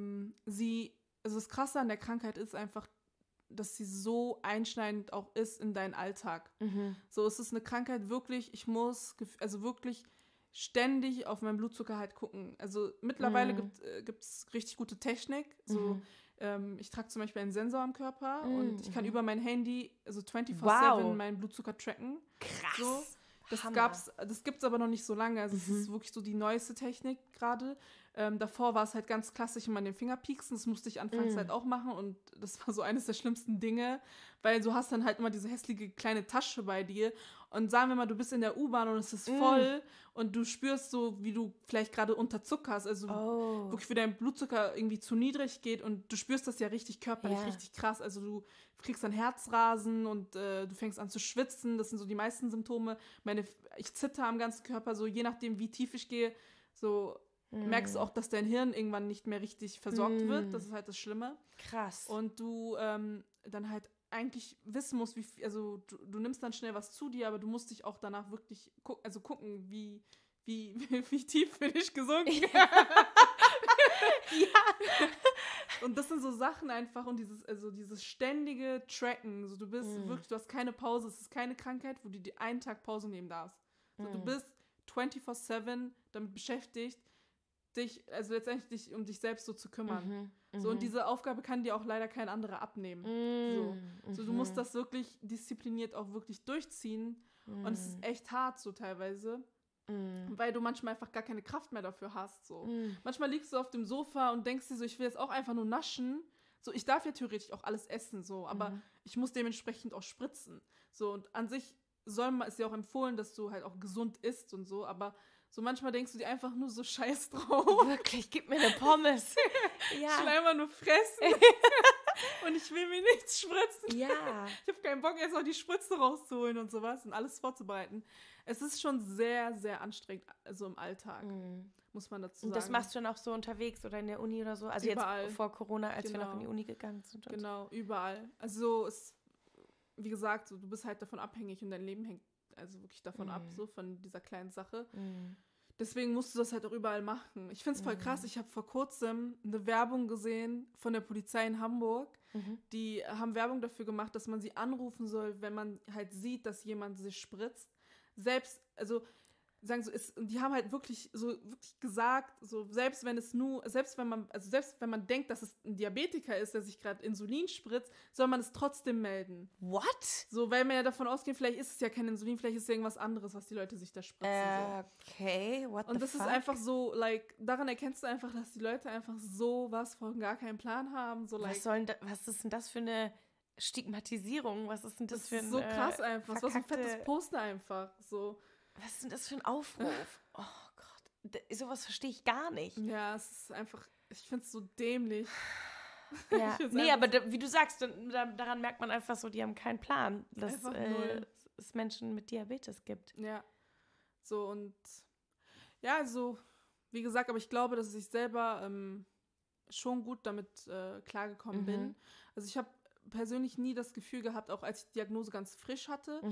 das Krasse an der Krankheit ist einfach, dass sie so einschneidend auch ist in deinen Alltag. So, es ist eine Krankheit wirklich, ich muss wirklich ständig auf meinen Blutzucker halt gucken. Also mittlerweile gibt es richtig gute Technik. So, ich trage zum Beispiel einen Sensor am Körper und ich kann über mein Handy, also 24/7 meinen Blutzucker tracken. Krass. So. Das gibt's aber noch nicht so lange. Also es ist wirklich so die neueste Technik gerade. Davor war es halt ganz klassisch immer an den Finger pieksen. Das musste ich anfangs halt auch machen und das war so eines der schlimmsten Dinge, weil du hast dann halt immer diese hässliche kleine Tasche bei dir und sagen wir mal, du bist in der U-Bahn und es ist voll und du spürst so, wie du vielleicht gerade unterzuckerst, also wirklich wie dein Blutzucker irgendwie zu niedrig geht und du spürst das ja richtig körperlich, richtig krass. Also du kriegst dann Herzrasen und du fängst an zu schwitzen. Das sind so die meisten Symptome. Ich zitter am ganzen Körper, so je nachdem, wie tief ich gehe, so merkst du auch, dass dein Hirn irgendwann nicht mehr richtig versorgt wird. Das ist halt das Schlimme. Krass. Und du dann halt eigentlich wissen musst, du nimmst dann schnell was zu dir, aber du musst dich auch danach wirklich gucken, wie tief bin ich gesunken. Und das sind so Sachen einfach und dieses ständige Tracken, so du bist wirklich, du hast keine Pause, es ist keine Krankheit, wo du dir einen Tag Pause nehmen darfst. So, du bist 24/7 damit beschäftigt, letztendlich um dich selbst so zu kümmern. So, und diese Aufgabe kann dir auch leider kein anderer abnehmen. So, du musst das wirklich diszipliniert auch wirklich durchziehen und es ist echt hart so teilweise. Weil du manchmal einfach gar keine Kraft mehr dafür hast. So. Manchmal liegst du auf dem Sofa und denkst dir so, ich will jetzt auch einfach nur naschen. So, ich darf ja theoretisch auch alles essen, so, aber ich muss dementsprechend auch spritzen. So, und an sich ist ja auch empfohlen, dass du halt auch gesund isst und so, aber So manchmal denkst du dir einfach nur so scheiß drauf. Wirklich, gib mir eine Pommes. Ich will einfach nur fressen. Und ich will mir nichts spritzen. Ja. Ich habe keinen Bock, jetzt noch die Spritze rauszuholen und sowas und alles vorzubereiten. Es ist schon sehr, sehr anstrengend, also im Alltag, muss man dazu sagen. Und das machst du dann auch so unterwegs oder in der Uni oder so? Also überall. Jetzt vor Corona, als wir noch in die Uni gegangen sind. Genau, überall. Also wie gesagt, so, du bist halt davon abhängig und dein Leben hängt also wirklich davon ab, so von dieser kleinen Sache. Deswegen musst du das halt auch überall machen. Ich finde es voll krass. Ich habe vor kurzem eine Werbung gesehen von der Polizei in Hamburg. Die haben Werbung dafür gemacht, dass man sie anrufen soll, wenn man halt sieht, dass jemand sich spritzt. Selbst, also sagen so, die haben halt wirklich gesagt, so selbst wenn man denkt, dass es ein Diabetiker ist, der sich gerade Insulin spritzt, soll man es trotzdem melden. What? So, weil man ja davon ausgeht, vielleicht ist es ja kein Insulin, vielleicht ist es irgendwas anderes, was die Leute sich da spritzen. Okay, what the fuck? Und das ist einfach so, daran erkennst du einfach, dass die Leute einfach sowas von gar keinen Plan haben. So, was ist denn das für eine Stigmatisierung? Was ist denn das für ein so krass einfach. Das war so ein fettes Poster einfach. So. Was ist denn das für ein Aufruf? Oh Gott, sowas verstehe ich gar nicht. Ja, es ist einfach, ich finde es so dämlich. Ja. Nee, aber wie du sagst, daran merkt man einfach so, die haben keinen Plan, dass es Menschen mit Diabetes gibt. Ja, so und ja, also wie gesagt, aber ich glaube, dass ich selber schon gut damit klargekommen bin. Also ich habe persönlich nie das Gefühl gehabt, auch als ich die Diagnose ganz frisch hatte,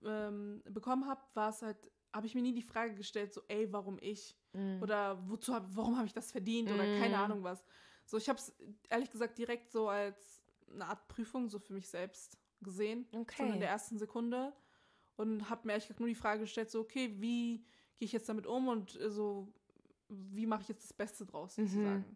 bekommen habe, habe ich mir nie die Frage gestellt, so, ey, warum ich? Oder warum habe ich das verdient? Oder keine Ahnung was. So, ich habe es ehrlich gesagt direkt so als eine Art Prüfung so für mich selbst gesehen. Okay. Schon in der ersten Sekunde. Und habe mir ehrlich gesagt nur die Frage gestellt, so, okay, wie gehe ich jetzt damit um und so, wie mache ich jetzt das Beste draus, sozusagen.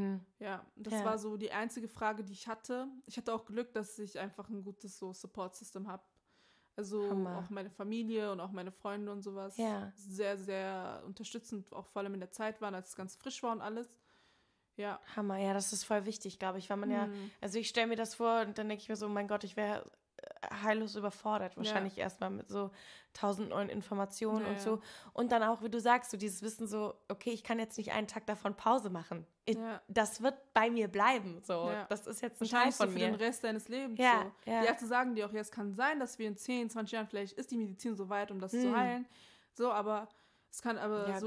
Ja, das war so die einzige Frage, die ich hatte. Ich hatte auch Glück, dass ich einfach ein gutes so Support-System habe. Also auch meine Familie und auch meine Freunde und sowas. Ja. Sehr, sehr unterstützend, auch vor allem in der Zeit waren, als es ganz frisch war und alles. Ja. Hammer, ja, das ist voll wichtig, glaube ich, weil man also ich stelle mir das vor und dann denke ich mir so, mein Gott, ich wäre heillos überfordert, wahrscheinlich erstmal mit so 1000 neuen Informationen und so. Und dann auch, wie du sagst, so dieses Wissen so, okay, ich kann jetzt nicht einen Tag davon Pause machen. Das wird bei mir bleiben. So. Das ist jetzt ein Teil von mir. Für den Rest deines Lebens. So. Die Ärzte sagen dir auch, es kann sein, dass wir in 10, 20 Jahren, vielleicht ist die Medizin so weit, um das zu heilen. So, aber es kann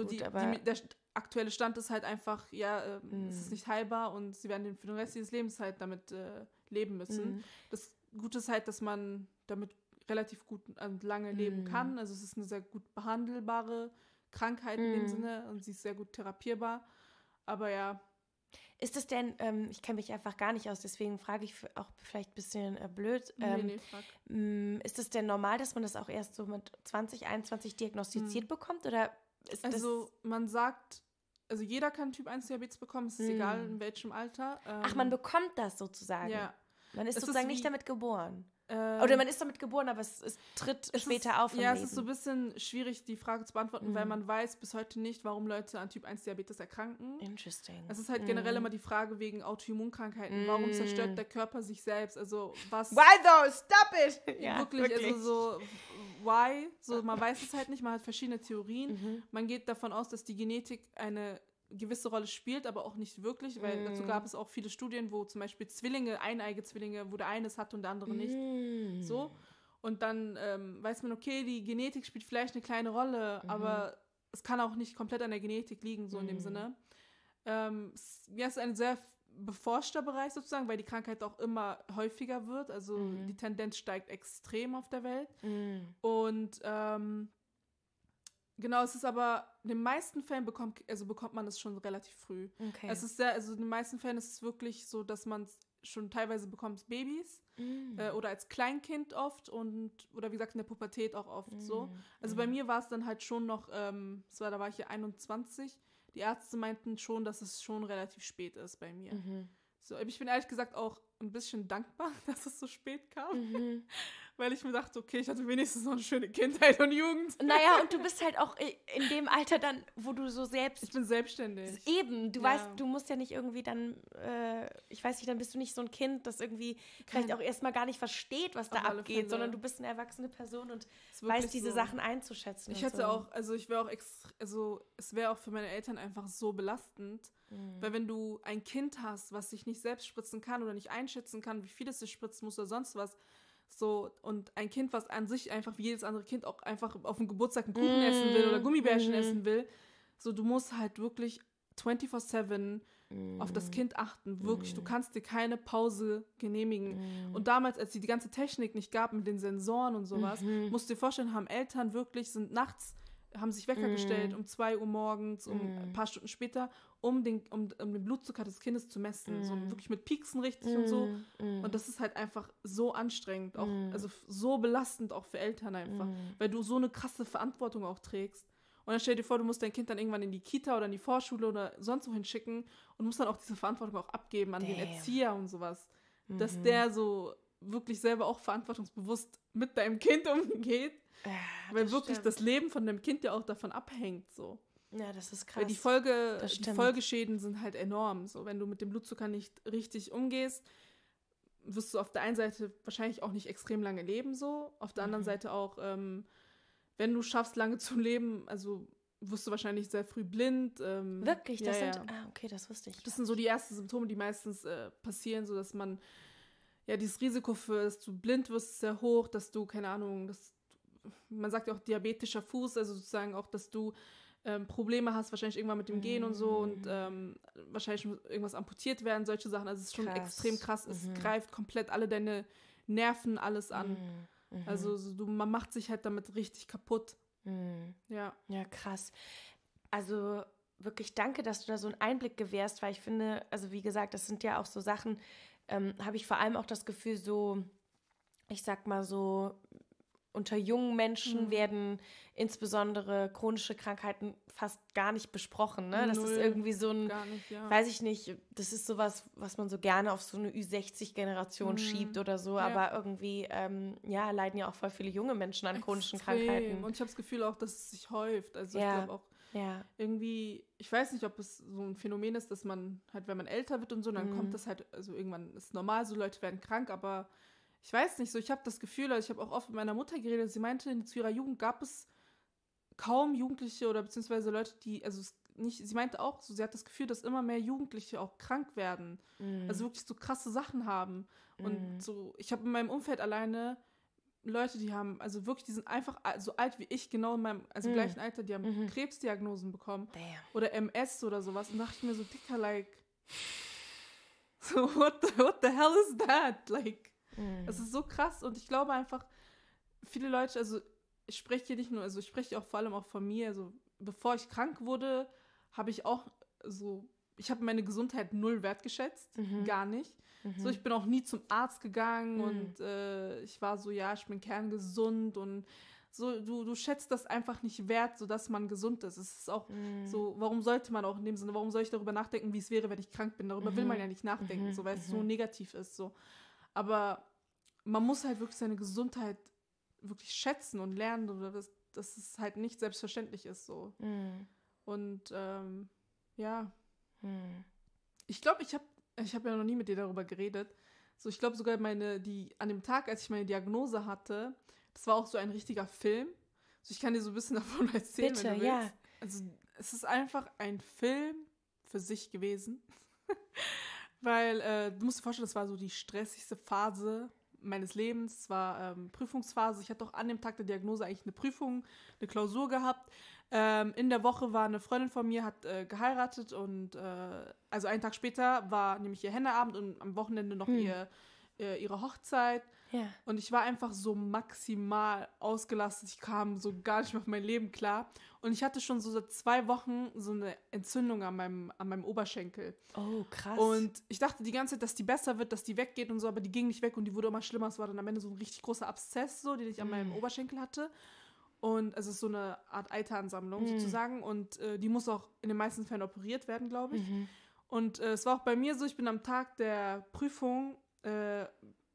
der aktuelle Stand ist halt einfach, es ist nicht heilbar und sie werden für den Rest ihres Lebens halt damit leben müssen. Das Gute ist halt, dass man damit relativ gut und lange leben kann. Also es ist eine sehr gut behandelbare Krankheit in dem Sinne und sie ist sehr gut therapierbar. Aber ja. Ist es denn, ich kenne mich einfach gar nicht aus, deswegen frage ich auch vielleicht ein bisschen blöd. Frag. Ist es denn normal, dass man das auch erst so mit 20, 21 diagnostiziert bekommt? Oder ist man sagt, also jeder kann Typ 1 Diabetes bekommen, es ist egal in welchem Alter. Ach, man bekommt das sozusagen? Ja. Man ist sozusagen nicht damit geboren. Oder man ist damit geboren, aber es tritt später auf im Leben. Es ist so ein bisschen schwierig, die Frage zu beantworten, weil man weiß bis heute nicht, warum Leute an Typ 1 Diabetes erkranken. Interesting. Es ist halt generell immer die Frage wegen Autoimmunkrankheiten. Warum zerstört der Körper sich selbst? Also was... Why though? Stop it! Ja, wirklich, also so... Why? So, man weiß es halt nicht, man hat verschiedene Theorien. Man geht davon aus, dass die Genetik eine gewisse Rolle spielt, aber auch nicht wirklich, weil dazu gab es auch viele Studien, wo zum Beispiel eineige Zwillinge, wo der eine es hat und der andere nicht. So. Und dann weiß man, okay, die Genetik spielt vielleicht eine kleine Rolle, aber es kann auch nicht komplett an der Genetik liegen, so in dem Sinne. Es ist ein sehr beforschter Bereich sozusagen, weil die Krankheit auch immer häufiger wird, also die Tendenz steigt extrem auf der Welt. Und genau, es ist aber, in den meisten Fällen bekommt man es schon relativ früh. Okay. In den meisten Fällen ist es wirklich so, dass man es schon teilweise bekommt, Babys oder als Kleinkind oft oder wie gesagt in der Pubertät auch oft so. Also bei mir war es dann halt schon noch, da war ich hier 21, die Ärzte meinten schon, dass es schon relativ spät ist bei mir. So, ich bin ehrlich gesagt auch ein bisschen dankbar, dass es so spät kam, weil ich mir dachte, okay, ich hatte wenigstens noch eine schöne Kindheit und Jugend. Naja, und du bist halt auch in dem Alter dann, wo du so selbst... Ich bin selbstständig. Eben, du weißt, du musst ja nicht irgendwie dann, ich weiß nicht, dann bist du nicht so ein Kind, das irgendwie vielleicht auch erstmal gar nicht versteht, was da abgeht, sondern du bist eine erwachsene Person und weißt diese Sachen einzuschätzen. Ich hätte auch, also ich wäre auch, es wäre auch für meine Eltern einfach so belastend, weil wenn du ein Kind hast, was sich nicht selbst spritzen kann oder nicht einschätzen kann, wie viel es sich spritzen muss oder sonst was, so, und ein Kind, was an sich einfach wie jedes andere Kind auch einfach auf dem Geburtstag einen Kuchen essen will oder Gummibärchen essen will, so, du musst halt wirklich 24/7 auf das Kind achten, wirklich, du kannst dir keine Pause genehmigen. Und damals, als es die ganze Technik nicht gab mit den Sensoren und sowas, musst du dir vorstellen, haben Eltern wirklich, sind nachts, haben sich Wecker gestellt um 2 Uhr morgens, ein paar Stunden später, um den Blutzucker des Kindes zu messen, so wirklich mit Pieksen richtig und so. Und das ist halt einfach so anstrengend, auch, also so belastend auch für Eltern einfach, weil du so eine krasse Verantwortung auch trägst. Und dann stell dir vor, du musst dein Kind dann irgendwann in die Kita oder in die Vorschule oder sonst wohin schicken und musst dann auch diese Verantwortung auch abgeben an den Erzieher und sowas. Dass der so wirklich selber auch verantwortungsbewusst mit deinem Kind umgeht. Weil wirklich das Leben von deinem Kind ja auch davon abhängt. So. Ja, das ist krass. Weil die Folgeschäden sind halt enorm. So, wenn du mit dem Blutzucker nicht richtig umgehst, wirst du auf der einen Seite wahrscheinlich auch nicht extrem lange leben. So. Auf der anderen Seite auch, wenn du schaffst, lange zu leben, also wirst du wahrscheinlich sehr früh blind. Wirklich? Das sind, okay, das wusste ich. Das sind so die ersten Symptome, die meistens passieren, so dass man, ja, dieses Risiko für, dass du blind wirst, ist sehr hoch, dass du, keine Ahnung, man sagt ja auch diabetischer Fuß, also sozusagen auch, dass du Probleme hast, wahrscheinlich irgendwann mit dem Gehen und so und wahrscheinlich muss irgendwas amputiert werden, solche Sachen. Also es ist schon extrem krass. Es greift komplett alle deine Nerven, alles an. Also man macht sich halt damit richtig kaputt. Ja. Ja, krass. Also wirklich danke, dass du da so einen Einblick gewährst, weil ich finde, also wie gesagt, das sind ja auch so Sachen, habe ich vor allem auch das Gefühl, so, ich sag mal so, unter jungen Menschen werden insbesondere chronische Krankheiten fast gar nicht besprochen. Ne? Das ist irgendwie so ein, weiß ich nicht, das ist sowas, was man so gerne auf so eine Ü60-Generation schiebt oder so, aber irgendwie, leiden ja auch voll viele junge Menschen an chronischen Krankheiten. Und ich habe das Gefühl auch, dass es sich häuft. Also ich glaube auch, irgendwie, ich weiß nicht, ob es so ein Phänomen ist, dass man halt, wenn man älter wird und so, dann kommt das halt, also irgendwann ist normal, so Leute werden krank, aber ich weiß nicht, so ich habe das Gefühl, also ich habe auch oft mit meiner Mutter geredet, sie meinte, zu ihrer Jugend gab es kaum Jugendliche oder beziehungsweise Leute, die, also sie meinte auch, so, sie hat das Gefühl, dass immer mehr Jugendliche auch krank werden, also wirklich so krasse Sachen haben und so, ich habe in meinem Umfeld alleine Leute, die haben, also wirklich, die sind einfach so alt wie ich, genau in meinem, also gleichen Alter, die haben Krebsdiagnosen bekommen oder MS oder sowas und dachte ich mir so, Dicker, like, so what the hell is that, like, es ist so krass und ich glaube einfach, viele Leute, also ich spreche hier nicht nur, also ich spreche auch vor allem auch von mir, also bevor ich krank wurde, habe ich auch so, ich habe meine Gesundheit null wertgeschätzt, gar nicht. So, ich bin auch nie zum Arzt gegangen und ich war so, ja, ich bin kerngesund und so, du schätzt das einfach nicht wert, sodass man gesund ist. Es ist auch so, warum sollte man auch in dem Sinne, warum soll ich darüber nachdenken, wie es wäre, wenn ich krank bin? Darüber will man ja nicht nachdenken, so, weil es so negativ ist, so. Aber man muss halt wirklich seine Gesundheit wirklich schätzen und lernen, oder dass es halt nicht selbstverständlich ist, so. Und, ich glaube, ich hab ja noch nie mit dir darüber geredet. So, ich glaube sogar an dem Tag, als ich meine Diagnose hatte, das war auch so ein richtiger Film. So, ich kann dir so ein bisschen davon erzählen, bitte, wenn du willst. Ja. Also, es ist einfach ein Film für sich gewesen. Weil, du musst dir vorstellen, das war so die stressigste Phase meines Lebens. Es war Prüfungsphase. Ich hatte auch an dem Tag der Diagnose eigentlich eine Prüfung, eine Klausur gehabt. In der Woche war eine Freundin von mir, hat geheiratet und also einen Tag später war nämlich ihr Henneabend und am Wochenende noch ihre Hochzeit. Ja. Und ich war einfach so maximal ausgelastet. Ich kam so gar nicht mehr auf mein Leben klar. Und ich hatte schon so seit 2 Wochen so eine Entzündung an meinem Oberschenkel. Oh, krass. Und ich dachte die ganze Zeit, dass die besser wird, dass die weggeht und so, aber die ging nicht weg und die wurde immer schlimmer. Es war dann am Ende so ein richtig großer Abszess, so, den ich an meinem Oberschenkel hatte. Und es ist so eine Art Eiteransammlung sozusagen. Und die muss auch in den meisten Fällen operiert werden, glaube ich. Und es war auch bei mir so, ich bin am Tag der Prüfung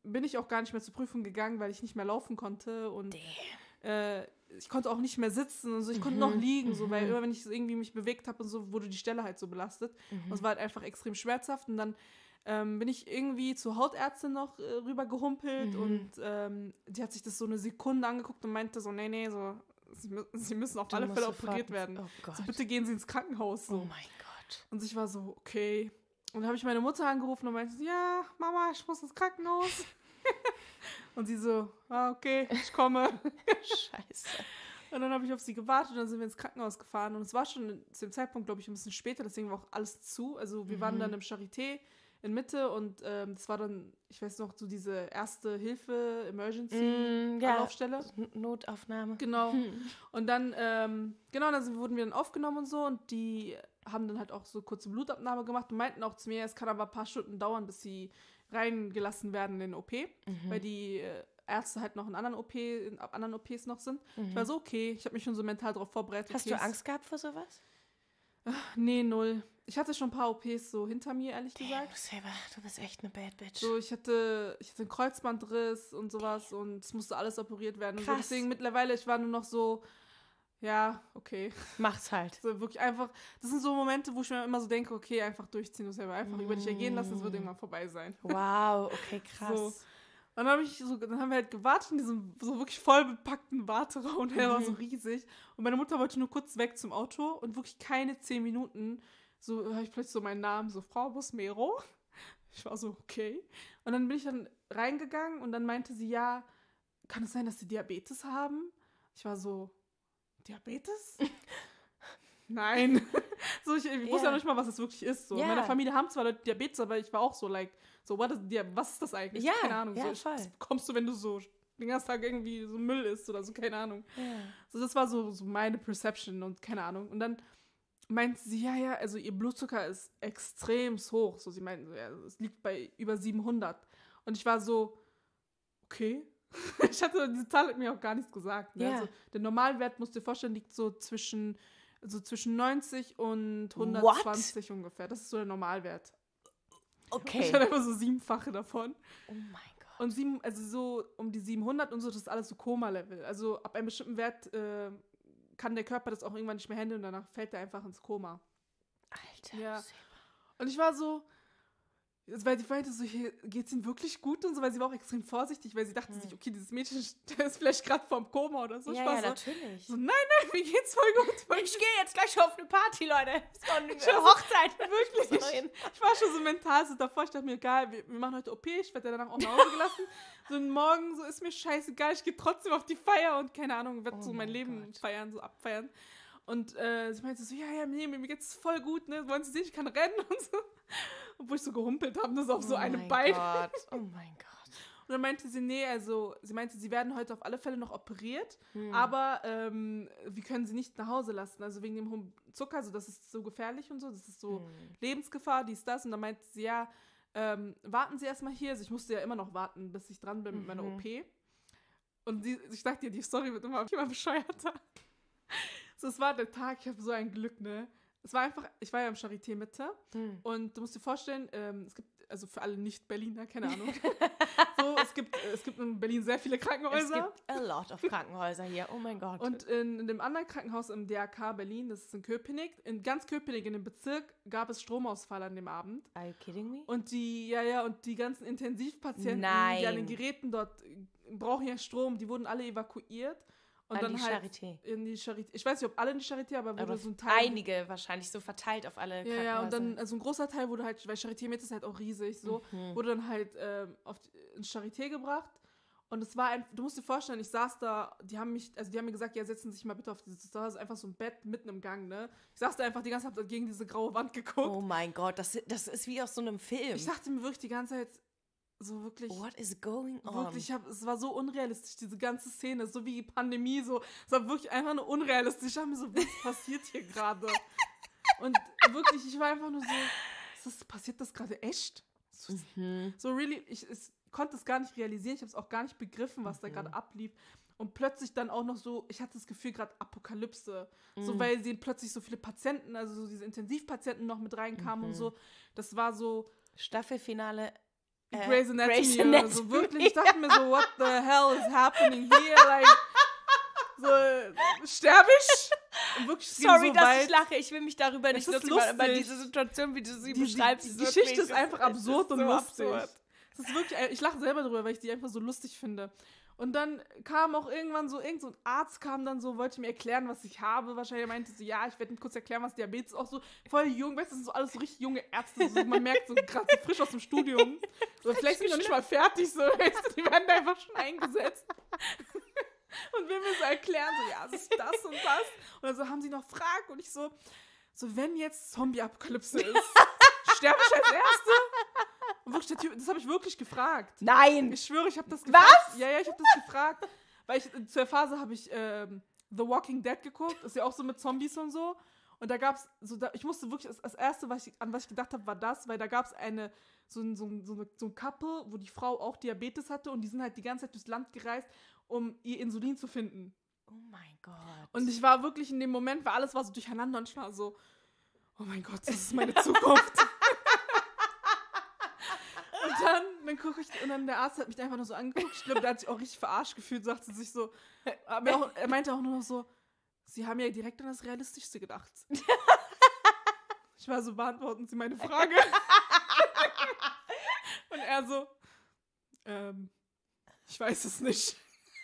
bin ich auch gar nicht mehr zur Prüfung gegangen, weil ich nicht mehr laufen konnte und ich konnte auch nicht mehr sitzen und so, ich konnte noch liegen, so, weil immer, wenn ich irgendwie mich bewegt habe und so, wurde die Stelle halt so belastet. Und es war halt einfach extrem schmerzhaft und dann bin ich irgendwie zur Hautärztin noch rüber gehumpelt und die hat sich das so eine Sekunde angeguckt und meinte so, nee, so, sie müssen auf alle Fälle operiert werden. Oh Gott. So, bitte gehen Sie ins Krankenhaus. So. Oh mein Gott. Und ich war so, okay. Und dann habe ich meine Mutter angerufen und meinte, ja, Mama, ich muss ins Krankenhaus. Und sie so, okay, ich komme. Scheiße. Und dann habe ich auf sie gewartet und dann sind wir ins Krankenhaus gefahren. Und es war schon zu dem Zeitpunkt, glaube ich, ein bisschen später, deswegen war auch alles zu. Also wir waren dann im Charité in Mitte und das war dann, ich weiß noch, so diese erste Hilfe, Emergency-Anlaufstelle. Notaufnahme. Genau. Und dann, wurden wir dann aufgenommen und so und die haben dann halt auch so kurze Blutabnahme gemacht und meinten auch zu mir, es kann aber ein paar Stunden dauern, bis sie reingelassen werden in den OP, weil die Ärzte halt noch in anderen OPs noch sind. Ich war so, okay, ich habe mich schon so mental darauf vorbereitet. Hast du Angst gehabt vor sowas? Nee, null. Ich hatte schon ein paar OPs so hinter mir, ehrlich gesagt. Du bist echt eine Bad Bitch. So, ich hatte einen Kreuzbandriss und sowas und es musste alles operiert werden. Krass. Und so, deswegen mittlerweile, ich war nur noch so, ja, okay. Mach's halt. So wirklich einfach, das sind so Momente, wo ich mir immer so denke, okay, einfach durchziehen, das einfach über dich ergehen lassen, es wird irgendwann vorbei sein. Wow, okay, krass. So. Dann haben wir halt gewartet in diesem so wirklich voll bepackten Warteraum, der war so riesig. Und meine Mutter wollte nur kurz weg zum Auto und wirklich keine 10 Minuten, so höre ich plötzlich so meinen Namen, so Frau Busmero. Ich war so, okay. Und dann bin ich dann reingegangen und dann meinte sie, ja, kann es sein, dass Sie Diabetes haben? Ich war so, Diabetes? Nein. So, ich wusste ja nicht mal, was das wirklich ist. So. In meiner Familie haben zwar Leute Diabetes, aber ich war auch so, was ist das eigentlich? Ja, keine Ahnung. Ja, so, das bekommst du, wenn du so den ganzen Tag irgendwie so Müll isst oder so, keine Ahnung. Ja. So, das war so meine Perception und keine Ahnung. Und dann meinte sie, ja, also ihr Blutzucker ist extrem hoch. So, sie meinten, ja, es liegt bei über 700. Und ich war so, okay. Diese Zahl hat mir auch gar nichts gesagt. Ne? Also, der Normalwert, musst du dir vorstellen, liegt so zwischen 90 und 120 ungefähr. Das ist so der Normalwert. Okay. Ich hatte immer so 7-fache davon. Oh mein Gott. Und so um die 700 und so, das ist alles so Koma-Level. Also ab einem bestimmten Wert kann der Körper das auch irgendwann nicht mehr handeln und danach fällt er einfach ins Koma. Alter. Ja. Und ich war so, weil sie meinte so, hier geht's ihnen wirklich gut und so, weil sie war auch extrem vorsichtig, weil sie dachte sich, okay, dieses Mädchen ist vielleicht gerade vorm Koma oder so. Ja, natürlich. So, nein, mir geht's voll gut. Ich gehe jetzt gleich auf eine Party, Leute. Es war eine Hochzeit. Wirklich. Ich war schon so mental so davor, ich dachte mir, egal, wir machen heute OP, ich werde danach auch nach Hause gelassen. So morgen, so ist mir scheißegal, ich gehe trotzdem auf die Feier und keine Ahnung, werde so mein Leben feiern, so abfeiern. Und sie meinte so, ja, nee, mir geht's voll gut, ne? Wollen Sie sehen, ich kann rennen und so. Obwohl ich so gehumpelt habe, das auf so einem Bein. Oh mein Gott. Und dann meinte sie, sie werden heute auf alle Fälle noch operiert, aber wir können sie nicht nach Hause lassen, also wegen dem hohen Zucker, also das ist so gefährlich und so, das ist so Lebensgefahr, dies, das. Und dann meinte sie, ja, warten Sie erstmal hier. Also ich musste ja immer noch warten, bis ich dran bin mit meiner OP. Und ich dachte dir, die Story wird immer bescheuerter. So, es war der Tag, ich habe so ein Glück, ne? Es war einfach, ich war ja im Charité Mitte und du musst dir vorstellen, es gibt, also für alle Nicht-Berliner, keine Ahnung, so, es gibt in Berlin sehr viele Krankenhäuser. Es gibt a lot of Krankenhäuser hier, oh mein Gott. Und in dem anderen Krankenhaus im DRK Berlin, das ist in Köpenick, in ganz Köpenick, in dem Bezirk, gab es Stromausfall an dem Abend. Are you kidding me? Und die ganzen Intensivpatienten, die an den Geräten dort brauchen ja Strom, die wurden alle evakuiert. Und an dann die halt Charité. In die Charité. Ich weiß nicht, ob alle in die Charité, aber wurde so ein Teil. Einige wahrscheinlich, so verteilt auf alle Krankenhäuser. Ja, und dann, also ein großer Teil wurde halt, weil Charité Mitte ist halt auch riesig, so, wurde dann halt ins Charité gebracht. Und es war du musst dir vorstellen, ich saß da, die haben mir gesagt, ja, setzen Sie sich mal bitte auf dieses, da ist einfach so ein Bett mitten im Gang, ne? Ich saß da einfach die ganze Zeit gegen diese graue Wand geguckt. Oh mein Gott, das ist wie aus so einem Film. Ich dachte mir wirklich die ganze Zeit, so wirklich. What is going on? Wirklich, es war so unrealistisch, diese ganze Szene, so wie Pandemie, so. Es war wirklich einfach nur unrealistisch. Ich dachte mir so, was passiert hier gerade? Und wirklich, ich war einfach nur so, passiert das gerade echt? So really, ich konnte es gar nicht realisieren, ich habe es auch gar nicht begriffen, was da gerade ablief. Und plötzlich dann auch noch so, ich hatte das Gefühl, gerade Apokalypse. So, weil sie plötzlich so viele Patienten, also so diese Intensivpatienten noch mit reinkamen und so. Das war so. Staffelfinale. Grey's Anatomy oder so. Wirklich, ich dachte mir so, what the hell is happening here? Like, so, sterbe ich? Und wirklich, sorry, so dass weit. ich lache. Ich will mich darüber nicht lustig machen, aber diese Situation, wie du sie beschreibst, die Geschichte ist einfach absurd und so lustig. absurd. Das ist wirklich, ich lache selber drüber, weil ich die einfach so lustig finde. Und dann kam auch irgendwann so, irgend so ein Arzt kam dann so, wollte mir erklären, was ich habe. Wahrscheinlich meinte so, ja, ich werde ihm kurz erklären, was Diabetes ist. Auch so voll jung, weißt du, das sind so alles so richtig junge Ärzte. So, man merkt so gerade so frisch aus dem Studium. Oder vielleicht sind die noch nicht mal fertig, so, weißt du, die werden da einfach schon eingesetzt. Und will mir so erklären, so, ja, es ist das und das. Und dann so, haben sie noch Fragen? Und ich so, wenn jetzt Zombie-Apokalypse ist, sterbe ich als Erste? Und wirklich, das habe ich wirklich gefragt. Nein! Ich schwöre, ich habe das gefragt. Was? Ja, ich habe das gefragt. Weil zur Phase habe ich The Walking Dead geguckt. Ist ja auch so mit Zombies und so. Und da gab es, ich musste wirklich, das Erste, an was ich gedacht habe, war das, weil da gab es so ein Couple, wo die Frau auch Diabetes hatte und die sind halt die ganze Zeit durchs Land gereist, um ihr Insulin zu finden. Oh mein Gott. Und ich war wirklich in dem Moment, weil alles war so durcheinander und ich war so, oh mein Gott, das ist meine Zukunft. Dann gucke ich, und dann der Arzt hat mich einfach nur so angeguckt. Ich glaube, der hat sich auch richtig verarscht gefühlt, sagte sich so. Aber er meinte auch nur noch so, Sie haben ja direkt an das Realistischste gedacht. Ich war so, beantworten Sie meine Frage. Und er so, ich weiß es nicht.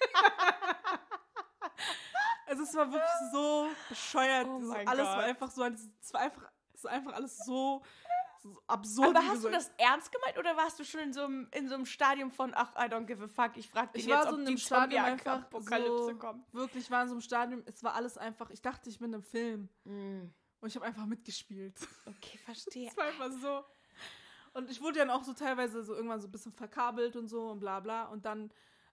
Also es war wirklich so bescheuert. Oh so, mein alles Gott. war einfach so, es war einfach alles so absurd. Aber hast du das ernst gemeint oder warst du schon in so einem Stadium von, ach, I don't give a fuck, ich frag dich jetzt, ob die Zombie-Apokalypse kommt? Wirklich, ich war in so einem Stadium, es war alles einfach, ich dachte, ich bin im Film. Und ich habe einfach mitgespielt. Okay, verstehe. Es war einfach so. Und ich wurde dann auch so teilweise so irgendwann so ein bisschen verkabelt und so und bla bla. Und dann,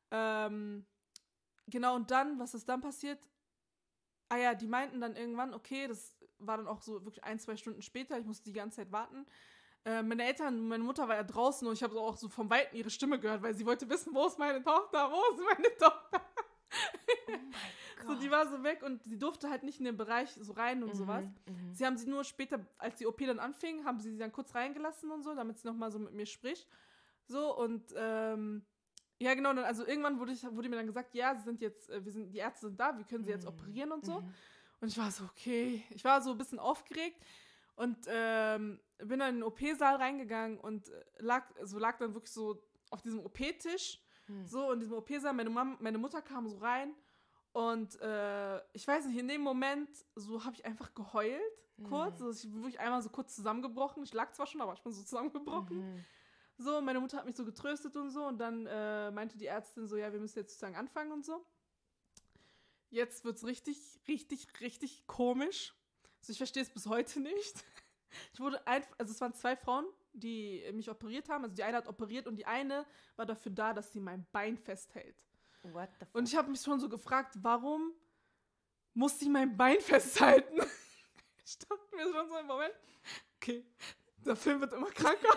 und dann, was ist dann passiert? Ah ja, die meinten dann irgendwann, okay, das war dann auch so wirklich 1-2 Stunden später, ich musste die ganze Zeit warten. Meine Mutter war ja draußen und ich habe so auch so vom Weiten ihre Stimme gehört, weil sie wollte wissen, wo ist meine Tochter, Oh mein Gott. So, die war so weg und sie durfte halt nicht in den Bereich so rein und sowas. Sie haben sie nur später, als die OP dann anfing, haben sie dann kurz reingelassen und so, damit sie nochmal so mit mir spricht. So, und ja, genau, dann, also irgendwann wurde mir dann gesagt, ja, die Ärzte sind da, wir können sie jetzt operieren und so. Und ich war so, okay, ich war so ein bisschen aufgeregt und bin dann in den OP-Saal reingegangen und lag dann wirklich so auf diesem OP-Tisch, so in diesem OP-Saal. Meine Mutter kam so rein und ich weiß nicht, in dem Moment so habe ich einfach geheult, kurz. Also ich bin wirklich einmal so kurz zusammengebrochen. Ich lag zwar schon, aber ich bin so zusammengebrochen. So, meine Mutter hat mich so getröstet und so und dann meinte die Ärztin so, ja, wir müssen jetzt sozusagen anfangen und so. Jetzt wird's richtig, richtig, richtig komisch. Also ich verstehe es bis heute nicht. Es waren 2 Frauen, die mich operiert haben. Also die eine hat operiert und die eine war dafür da, dass sie mein Bein festhält. What the fuck? Und ich habe mich schon so gefragt, warum muss sie mein Bein festhalten? Ich dachte mir schon so im Moment, okay, der Film wird immer kranker.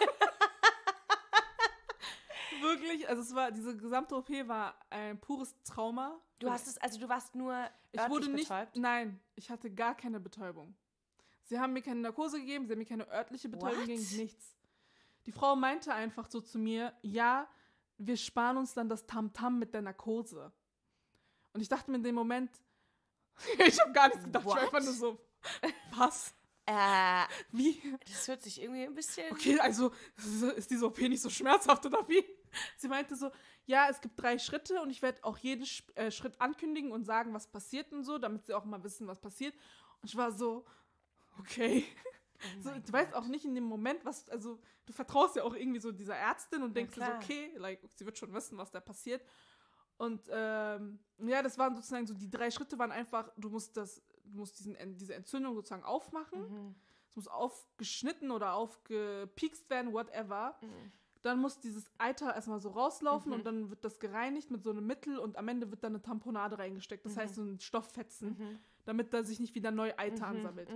Wirklich, also diese gesamte OP war ein pures Trauma. Du warst nur örtlich betäubt? Nein, ich hatte gar keine Betäubung. Sie haben mir keine Narkose gegeben, sie haben mir keine örtliche Betäubung gegeben, nichts. Die Frau meinte einfach so zu mir, ja, wir sparen uns dann das Tamtam mit der Narkose. Und ich dachte mir in dem Moment, ich habe gar nichts gedacht, ich war einfach nur so, was? Wie? Das hört sich irgendwie ein bisschen... Okay, also ist diese OP nicht so schmerzhaft oder wie? Sie meinte so, ja, es gibt 3 Schritte und ich werde auch jeden Schritt ankündigen und sagen, was passiert und so, damit sie auch mal wissen, was passiert. Und ich war so, okay. So, du weißt auch nicht in dem Moment, du vertraust ja auch irgendwie so dieser Ärztin und denkst dir so, okay, sie wird schon wissen, was da passiert. Und ja, das waren sozusagen so, die 3 Schritte waren einfach, du musst diese Entzündung sozusagen aufmachen. Es muss aufgeschnitten oder aufgepiekst werden, whatever. Dann muss dieses Eiter erstmal so rauslaufen und dann wird das gereinigt mit so einem Mittel und am Ende wird dann eine Tamponade reingesteckt. Das heißt so ein Stofffetzen, damit da sich nicht wieder neu Eiter ansammelt.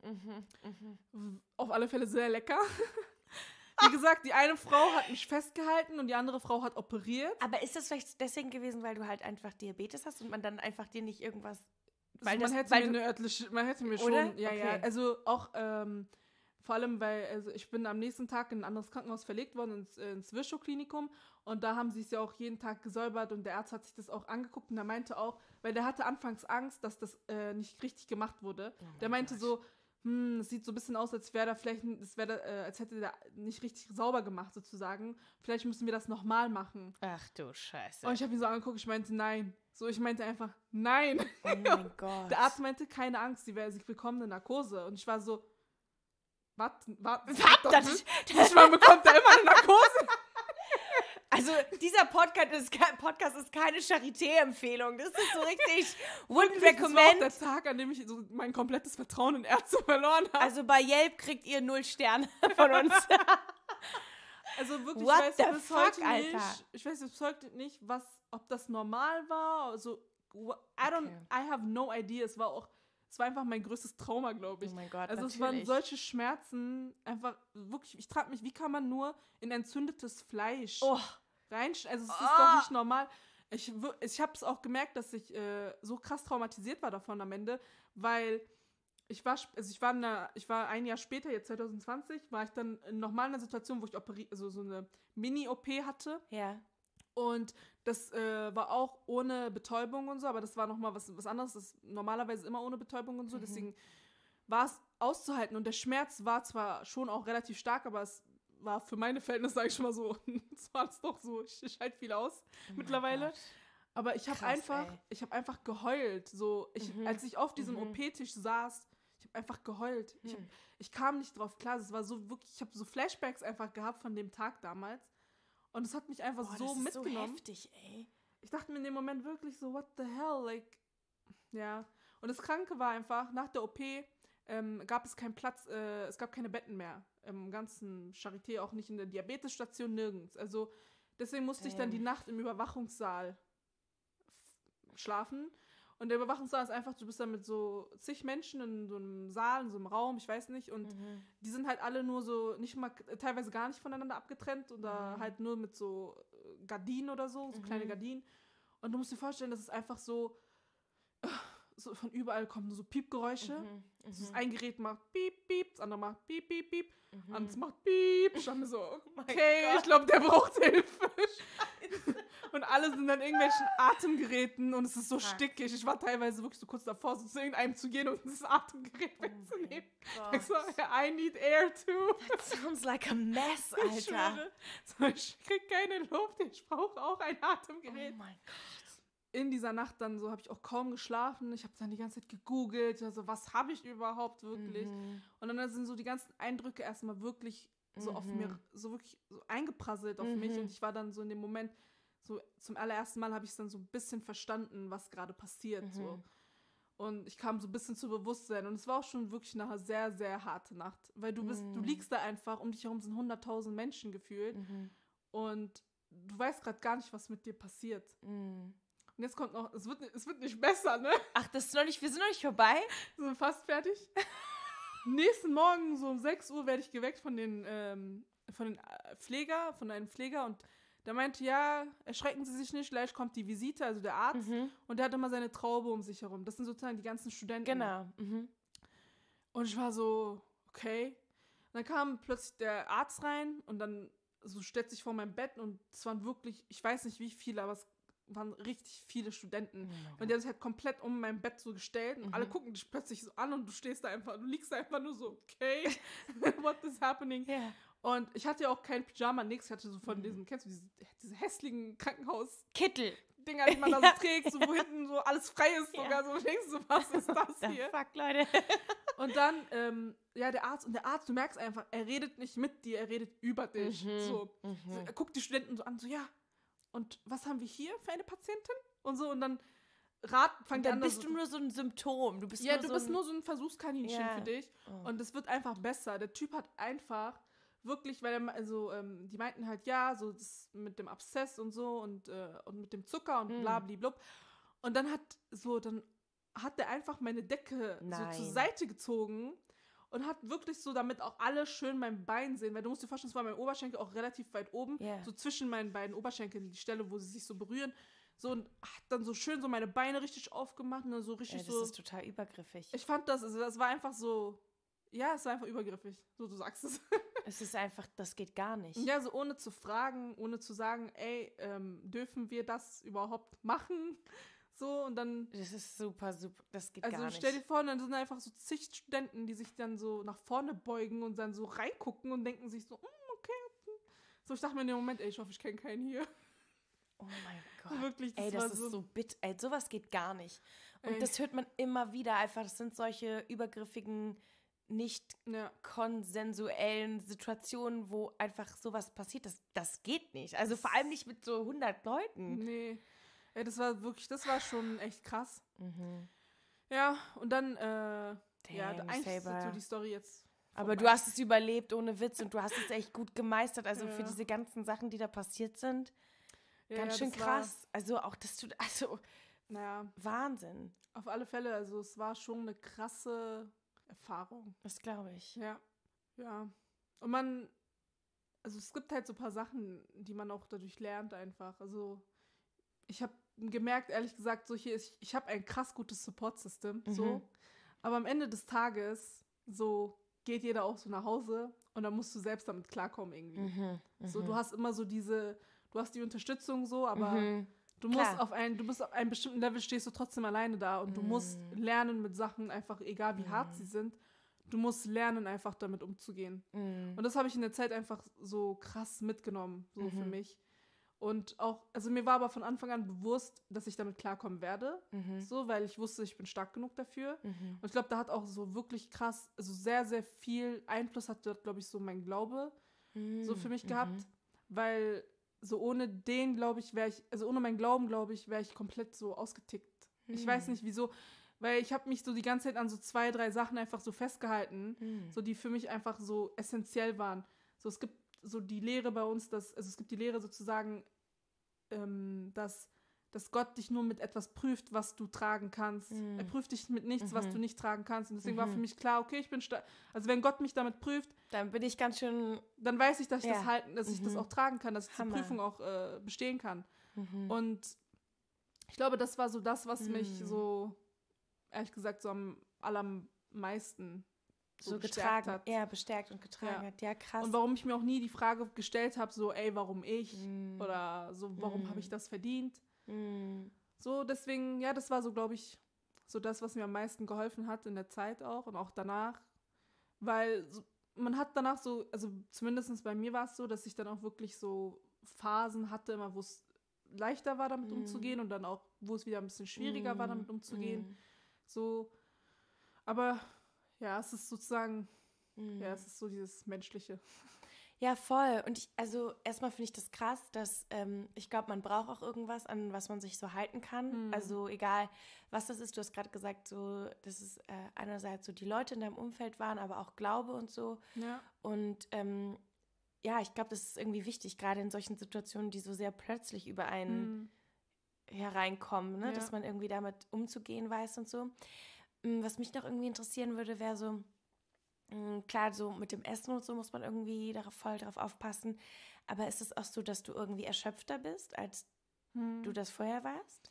Auf alle Fälle sehr lecker. Wie gesagt, die eine Frau hat mich festgehalten und die andere Frau hat operiert. Aber ist das vielleicht deswegen gewesen, weil du halt einfach Diabetes hast und man dann einfach dir nicht irgendwas... Man hätte mir schon, ja, okay. Also auch, Vor allem, weil also ich bin am nächsten Tag in ein anderes Krankenhaus verlegt worden, ins Virchow-Klinikum. Und da haben sie es ja auch jeden Tag gesäubert und der Arzt hat sich das auch angeguckt und der meinte auch, weil der hatte anfangs Angst, dass das nicht richtig gemacht wurde. Der meinte so, es sieht so ein bisschen aus, als wäre da vielleicht, als hätte der nicht richtig sauber gemacht sozusagen. Vielleicht müssen wir das nochmal machen. Ach du Scheiße. Und ich habe ihn so angeguckt, ich meinte nein. Ich meinte einfach nein. Oh mein Gott. Der Arzt meinte, keine Angst, sie bekommen eine Narkose. Und ich war so, was? Man bekommt da immer eine Narkose. Also dieser Podcast ist keine Charité-Empfehlung. Das ist so richtig wouldn't recommend. Das war auch der Tag, an dem ich so mein komplettes Vertrauen in Ärzte verloren habe. Also bei Yelp kriegt ihr 0 Sterne von uns. Also wirklich, Alter? Ich weiß bis heute nicht, ob das normal war. Also, I have no idea. Es war einfach mein größtes Trauma, glaube ich. Oh mein Gott, also natürlich. Es waren solche Schmerzen, einfach wirklich, ich frage mich, wie kann man nur in entzündetes Fleisch reinschneiden? Also es ist doch nicht normal. Ich habe es auch gemerkt, dass ich so krass traumatisiert war davon am Ende, weil ich war ein Jahr später, jetzt 2020, war ich dann nochmal in einer Situation, wo ich so eine Mini-OP hatte. Ja. Und das war auch ohne Betäubung und so, aber das war nochmal was anderes. Das ist normalerweise immer ohne Betäubung und so, deswegen war es auszuhalten. Und der Schmerz war zwar schon auch relativ stark, aber es war für meine Verhältnisse, sage ich mal so, es war es doch so, ich halte viel aus mittlerweile. Aber ich habe einfach geheult. So, als ich auf diesem OP-Tisch saß, ich habe einfach geheult. Ich kam nicht drauf klar. Es war so wirklich, ich habe so Flashbacks einfach gehabt von dem Tag damals. Und es hat mich einfach so mitgenommen. Das ist so heftig, ey. Ich dachte mir in dem Moment wirklich so, what the hell, like, ja. Und das Kranke war einfach, nach der OP gab es keinen Platz, es gab keine Betten mehr im ganzen Charité, auch nicht in der Diabetesstation, nirgends. Also deswegen musste ich dann die Nacht im Überwachungssaal schlafen. Und der Überwachungssaal ist einfach, du bist da mit so zig Menschen in so einem Saal, in so einem Raum, ich weiß nicht. Und die sind halt alle nur so, nicht mal, teilweise gar nicht voneinander abgetrennt oder halt nur mit so Gardinen oder so kleine Gardinen. Und du musst dir vorstellen, das ist einfach so von überall kommen so Piepgeräusche. Das ein Gerät macht Piep, Piep, das andere macht Piep, Piep, Piep. Und es macht Piep. Ich dachte mir so, okay, ich glaube, der braucht Hilfe. Und alle sind an irgendwelchen Atemgeräten und es ist so stickig. Ich war teilweise wirklich so kurz davor, so zu irgendeinem zu gehen und das Atemgerät wegzunehmen. Ich so, I need air too. That sounds like a mess, Alter. Ich krieg keine Luft, ich brauche auch ein Atemgerät. Oh mein Gott. In dieser Nacht dann so habe ich auch kaum geschlafen. Ich habe dann die ganze Zeit gegoogelt, also was habe ich überhaupt wirklich? Und dann sind so die ganzen Eindrücke erstmal wirklich so auf mir, so wirklich so eingeprasselt auf mich. Und ich war dann so in dem Moment, so zum allerersten Mal habe ich es dann so ein bisschen verstanden, was gerade passiert. So. Und ich kam so ein bisschen zu Bewusstsein. Und es war auch schon wirklich eine sehr, sehr harte Nacht. Weil du liegst da einfach, um dich herum sind 100.000 Menschen gefühlt. Und du weißt gerade gar nicht, was mit dir passiert. Und jetzt kommt noch, es wird nicht besser, ne? Ach, wir sind noch nicht vorbei? So fast fertig. Nächsten Morgen, so um 6 Uhr, werde ich geweckt von einem Pfleger und der meinte, ja, erschrecken Sie sich nicht, gleich kommt die Visite, also der Arzt, und der hat immer seine Traube um sich herum. Das sind sozusagen die ganzen Studenten. Genau. Und ich war so, okay. Und dann kam plötzlich der Arzt rein und dann so stellt sich vor meinem Bett und es waren wirklich, ich weiß nicht wie viele, aber es waren richtig viele Studenten. Und die haben sich halt komplett um mein Bett so gestellt und alle gucken dich plötzlich so an und du liegst da einfach nur so, okay, what is happening? Yeah. Und ich hatte ja auch kein Pyjama, nix. Ich hatte so von diesen, kennst du diese hässlichen Kittel-Dinger, die man da so trägt, so wo hinten so alles frei ist, sogar so, denkst du, was ist das hier? Fuck, Leute. Und dann, der Arzt, du merkst einfach, er redet nicht mit dir, er redet über dich. So, er guckt die Studenten so an, so, ja, und was haben wir hier für eine Patientin? Und so, und dann fangt dann an. Bist du nur so ein Symptom. Du bist nur so ein Versuchskaninchen für dich. Und es wird einfach besser. Der Typ hat einfach wirklich, weil die meinten halt, ja, so das mit dem Abszess und so und mit dem Zucker und blabliblub. Und dann hat der einfach meine Decke so zur Seite gezogen und hat wirklich so, damit auch alle schön mein Bein sehen, weil du musst dir vorstellen, es war mein Oberschenkel auch relativ weit oben, so zwischen meinen beiden Oberschenkeln, die Stelle, wo sie sich so berühren, so, und hat dann so schön so meine Beine richtig aufgemacht und dann so richtig das ist total übergriffig. Ich fand das war einfach so, Ja, es war einfach übergriffig. So, du sagst es. Es ist einfach, das geht gar nicht. Ja, so ohne zu fragen, ohne zu sagen, ey, dürfen wir das überhaupt machen? So, und dann... Das ist super, das geht gar nicht. Also stell dir vor, dann sind einfach so zig Studenten, die sich dann so nach vorne beugen und dann so reingucken und denken sich so, okay. So, ich dachte mir in dem Moment, ey, ich hoffe, ich kenne keinen hier. Oh mein Gott. Wirklich, das ist so bitter. Ey, sowas geht gar nicht. Und das hört man immer wieder einfach. Das sind solche übergriffigen, nicht konsensuellen Situationen, wo einfach sowas passiert. Das geht nicht. Also vor allem nicht mit so 100 Leuten. Nee. Ey, das war schon echt krass. Mhm. Ja, und dann, eigentlich ist so die Story jetzt vorbei. Aber du hast es überlebt, ohne Witz, und du hast es echt gut gemeistert. Also für diese ganzen Sachen, die da passiert sind, ganz schön krass. Also auch, dass du, Wahnsinn. Auf alle Fälle, also es war schon eine krasse Erfahrung. Das glaube ich. Ja. Und es gibt halt so ein paar Sachen, die man auch dadurch lernt einfach. Also ich habe gemerkt, ehrlich gesagt, ich habe ein krass gutes Support-System, so. Aber am Ende des Tages, so, geht jeder auch so nach Hause und dann musst du selbst damit klarkommen irgendwie. So, du hast immer so du hast die Unterstützung so, aber du bist auf einem bestimmten Level, stehst du trotzdem alleine da und du musst lernen mit Sachen einfach, egal wie hart sie sind, du musst lernen, einfach damit umzugehen. Und das habe ich in der Zeit einfach so krass mitgenommen, so für mich. Und auch, also mir war aber von Anfang an bewusst, dass ich damit klarkommen werde, so, weil ich wusste, ich bin stark genug dafür. Und ich glaube, da hat auch so wirklich krass, also sehr, sehr viel Einfluss hat dort, glaube ich, so mein Glaube so für mich gehabt, weil so ohne den, glaube ich, ohne meinen Glauben, glaube ich, wäre ich komplett so ausgetickt. Ich weiß nicht, wieso, weil ich habe mich so die ganze Zeit an so 2, 3 Sachen einfach so festgehalten, so die für mich einfach so essentiell waren. So, es gibt so die Lehre bei uns, es gibt die Lehre sozusagen, dass Gott dich nur mit etwas prüft, was du tragen kannst. Er prüft dich mit nichts, was du nicht tragen kannst. Und deswegen war für mich klar, okay, ich bin stark. Also wenn Gott mich damit prüft, dann bin ich ganz schön... Dann weiß ich, dass ich ich das auch tragen kann, dass ich die Prüfung auch bestehen kann. Und ich glaube, das war so das, was mich so, ehrlich gesagt, so am allermeisten so getragen hat. Ja, bestärkt und getragen hat. Ja, krass. Und warum ich mir auch nie die Frage gestellt habe, so, ey, warum ich? Oder so, warum habe ich das verdient? So, deswegen, ja, das war so, glaube ich, so das, was mir am meisten geholfen hat in der Zeit auch und auch danach. Weil man hat danach so, also zumindest bei mir war es so, dass ich dann auch wirklich so Phasen hatte, immer wo es leichter war, damit umzugehen und dann auch, wo es wieder ein bisschen schwieriger war, damit umzugehen. So, aber ja, es ist sozusagen, es ist so dieses Menschliche. Ja, voll. Und erstmal finde ich das krass, dass ich glaube, man braucht auch irgendwas, an was man sich so halten kann. Also egal, was das ist. Du hast gerade gesagt, so, dass es einerseits so die Leute in deinem Umfeld waren, aber auch Glaube und so. Ja. Und ich glaube, das ist irgendwie wichtig, gerade in solchen Situationen, die so sehr plötzlich über einen hereinkommen, ne? Dass man irgendwie damit umzugehen weiß und so. Was mich noch irgendwie interessieren würde, wäre so, klar, so mit dem Essen und so muss man irgendwie voll drauf aufpassen. Aber ist es auch so, dass du irgendwie erschöpfter bist, als du das vorher warst?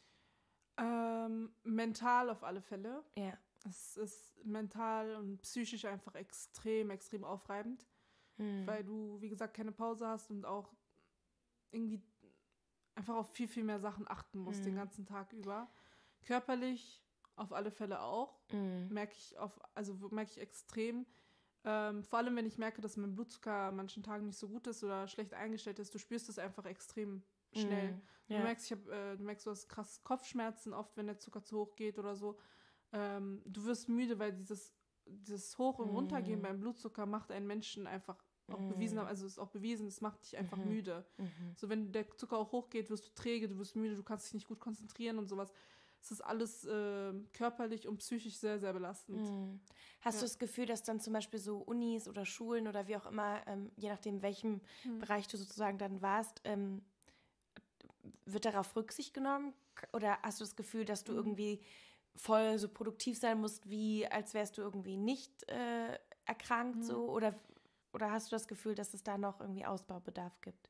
Mental auf alle Fälle. Ja. Es ist mental und psychisch einfach extrem, extrem aufreibend. Weil du, wie gesagt, keine Pause hast und auch irgendwie einfach auf viel, viel mehr Sachen achten musst den ganzen Tag über. Körperlich auf alle Fälle auch. Merke ich extrem. Vor allem, wenn ich merke, dass mein Blutzucker an manchen Tagen nicht so gut ist oder schlecht eingestellt ist, du spürst es einfach extrem schnell. Du merkst, du hast krass Kopfschmerzen oft, wenn der Zucker zu hoch geht oder so. Du wirst müde, weil dieses Hoch- und Runtergehen beim Blutzucker macht einen Menschen einfach auch bewiesen, also ist auch bewiesen, es macht dich einfach müde. So, wenn der Zucker auch hochgeht, wirst du träge, du wirst müde, du kannst dich nicht gut konzentrieren und sowas. Es ist alles körperlich und psychisch sehr, sehr belastend. Hast du das Gefühl, dass dann zum Beispiel so Unis oder Schulen oder wie auch immer, je nachdem, welchem Bereich du sozusagen dann warst, wird darauf Rücksicht genommen? Oder hast du das Gefühl, dass du irgendwie voll so produktiv sein musst, wie als wärst du irgendwie nicht erkrankt so? Oder hast du das Gefühl, dass es da noch irgendwie Ausbaubedarf gibt?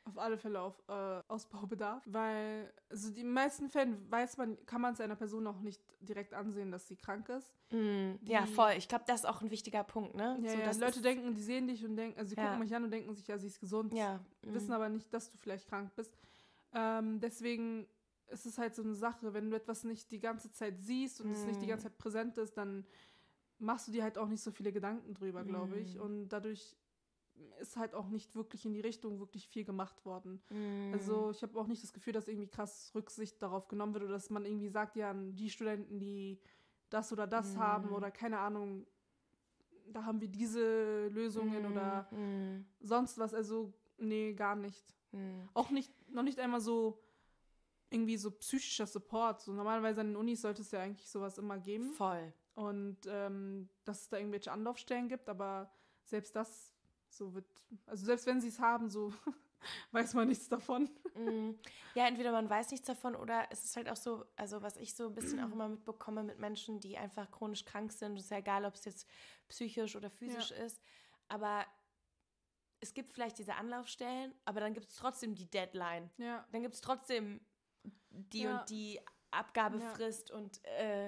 Auf alle Fälle auf Ausbaubedarf, weil also die meisten Fälle kann man es einer Person auch nicht direkt ansehen, dass sie krank ist. Ja, voll. Ich glaube, das ist auch ein wichtiger Punkt, ne? Ja, so, ja. Leute denken, die sehen dich und denken, also sie gucken mich an und denken sich, ja, sie ist gesund, wissen aber nicht, dass du vielleicht krank bist. Deswegen ist es halt so eine Sache, wenn du etwas nicht die ganze Zeit siehst und es nicht die ganze Zeit präsent ist, dann machst du dir halt auch nicht so viele Gedanken drüber, glaube ich. Und dadurch ist halt auch nicht wirklich in die Richtung wirklich viel gemacht worden. Also ich habe auch nicht das Gefühl, dass irgendwie krass Rücksicht darauf genommen wird oder dass man irgendwie sagt, ja, die Studenten, die das oder das haben oder keine Ahnung, da haben wir diese Lösungen oder sonst was. Also nee, gar nicht. Auch noch nicht einmal so irgendwie so psychischer Support. So normalerweise an den Unis sollte es ja eigentlich sowas immer geben. Voll. Und dass es da irgendwelche Anlaufstellen gibt, aber selbst das so wird, also selbst wenn sie es haben, so weiß man nichts davon. Ja, entweder man weiß nichts davon oder es ist halt auch so, also was ich so ein bisschen auch immer mitbekomme mit Menschen, die einfach chronisch krank sind, ist ja egal, ob es jetzt psychisch oder physisch ist, aber es gibt vielleicht diese Anlaufstellen, aber dann gibt es trotzdem die Deadline. Ja. Dann gibt es trotzdem die und die Abgabefrist und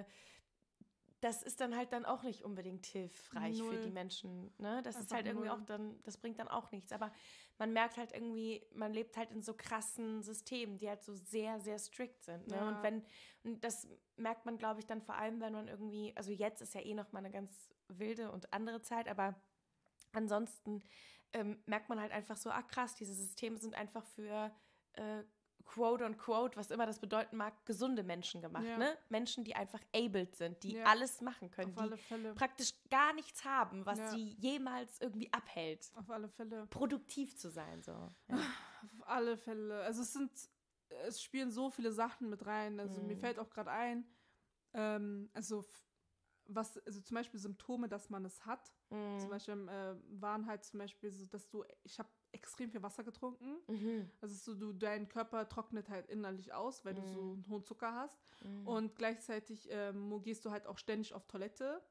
das ist dann halt dann auch nicht unbedingt hilfreich für die Menschen. Ne? Das ist halt irgendwie auch dann, das bringt dann auch nichts. Aber man merkt halt irgendwie, man lebt halt in so krassen Systemen, die halt so sehr, sehr strikt sind. Ne? Ja. Und das merkt man, glaube ich, dann vor allem, wenn man irgendwie, also jetzt ist ja eh noch mal eine ganz wilde und andere Zeit, aber ansonsten merkt man halt einfach so, krass, diese Systeme sind einfach für quote on quote, was immer das bedeuten mag, gesunde Menschen gemacht, ne? Menschen, die einfach abled sind, die alles machen können, die praktisch gar nichts haben, was sie jemals irgendwie abhält. Auf alle Fälle. Produktiv zu sein, so. Ja. Auf alle Fälle. Also es spielen so viele Sachen mit rein. Also mir fällt auch gerade ein, also zum Beispiel Symptome, dass man es hat. Zum Beispiel waren halt zum Beispiel so, dass ich habe extrem viel Wasser getrunken. Also dein Körper trocknet halt innerlich aus, weil du so einen hohen Zucker hast. Und gleichzeitig gehst du halt auch ständig auf Toilette.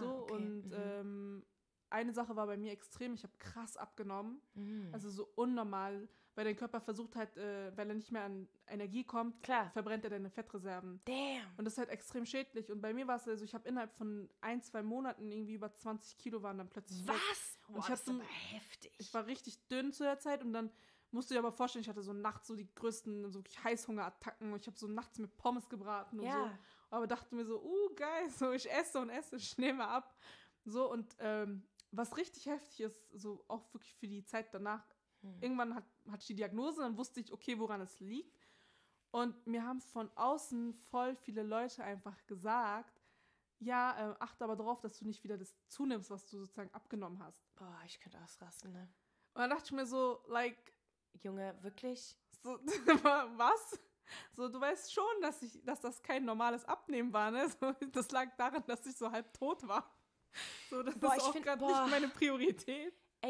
Und eine Sache war bei mir extrem, ich habe krass abgenommen. Also so unnormal, weil dein Körper versucht halt, weil er nicht mehr an Energie kommt, verbrennt er deine Fettreserven. Damn. Und das ist halt extrem schädlich. Und bei mir war es also, ich habe innerhalb von 1-2 Monaten irgendwie über 20 Kilo waren dann plötzlich weg. Was? Und ich das ist aber heftig. Ich war richtig dünn zu der Zeit und dann musst du dir aber vorstellen, ich hatte so nachts so die größten so Heißhungerattacken und ich habe so nachts mit Pommes gebraten und so. Aber dachte mir so, geil, so ich esse und esse, ich nehme ab. So und was richtig heftig ist, so auch wirklich für die Zeit danach, irgendwann hatte ich die Diagnose, dann wusste ich, okay, woran es liegt. Und mir haben von außen voll viele Leute einfach gesagt, ja, achte aber darauf, dass du nicht wieder das zunimmst, was du sozusagen abgenommen hast. Boah, ich könnte ausrasten, ne? Und dann dachte ich mir so, Junge, wirklich? So, was? So, du weißt schon, dass das kein normales Abnehmen war, ne? So, das lag daran, dass ich so halb tot war. So, das ist auch gerade nicht meine Priorität. Ey,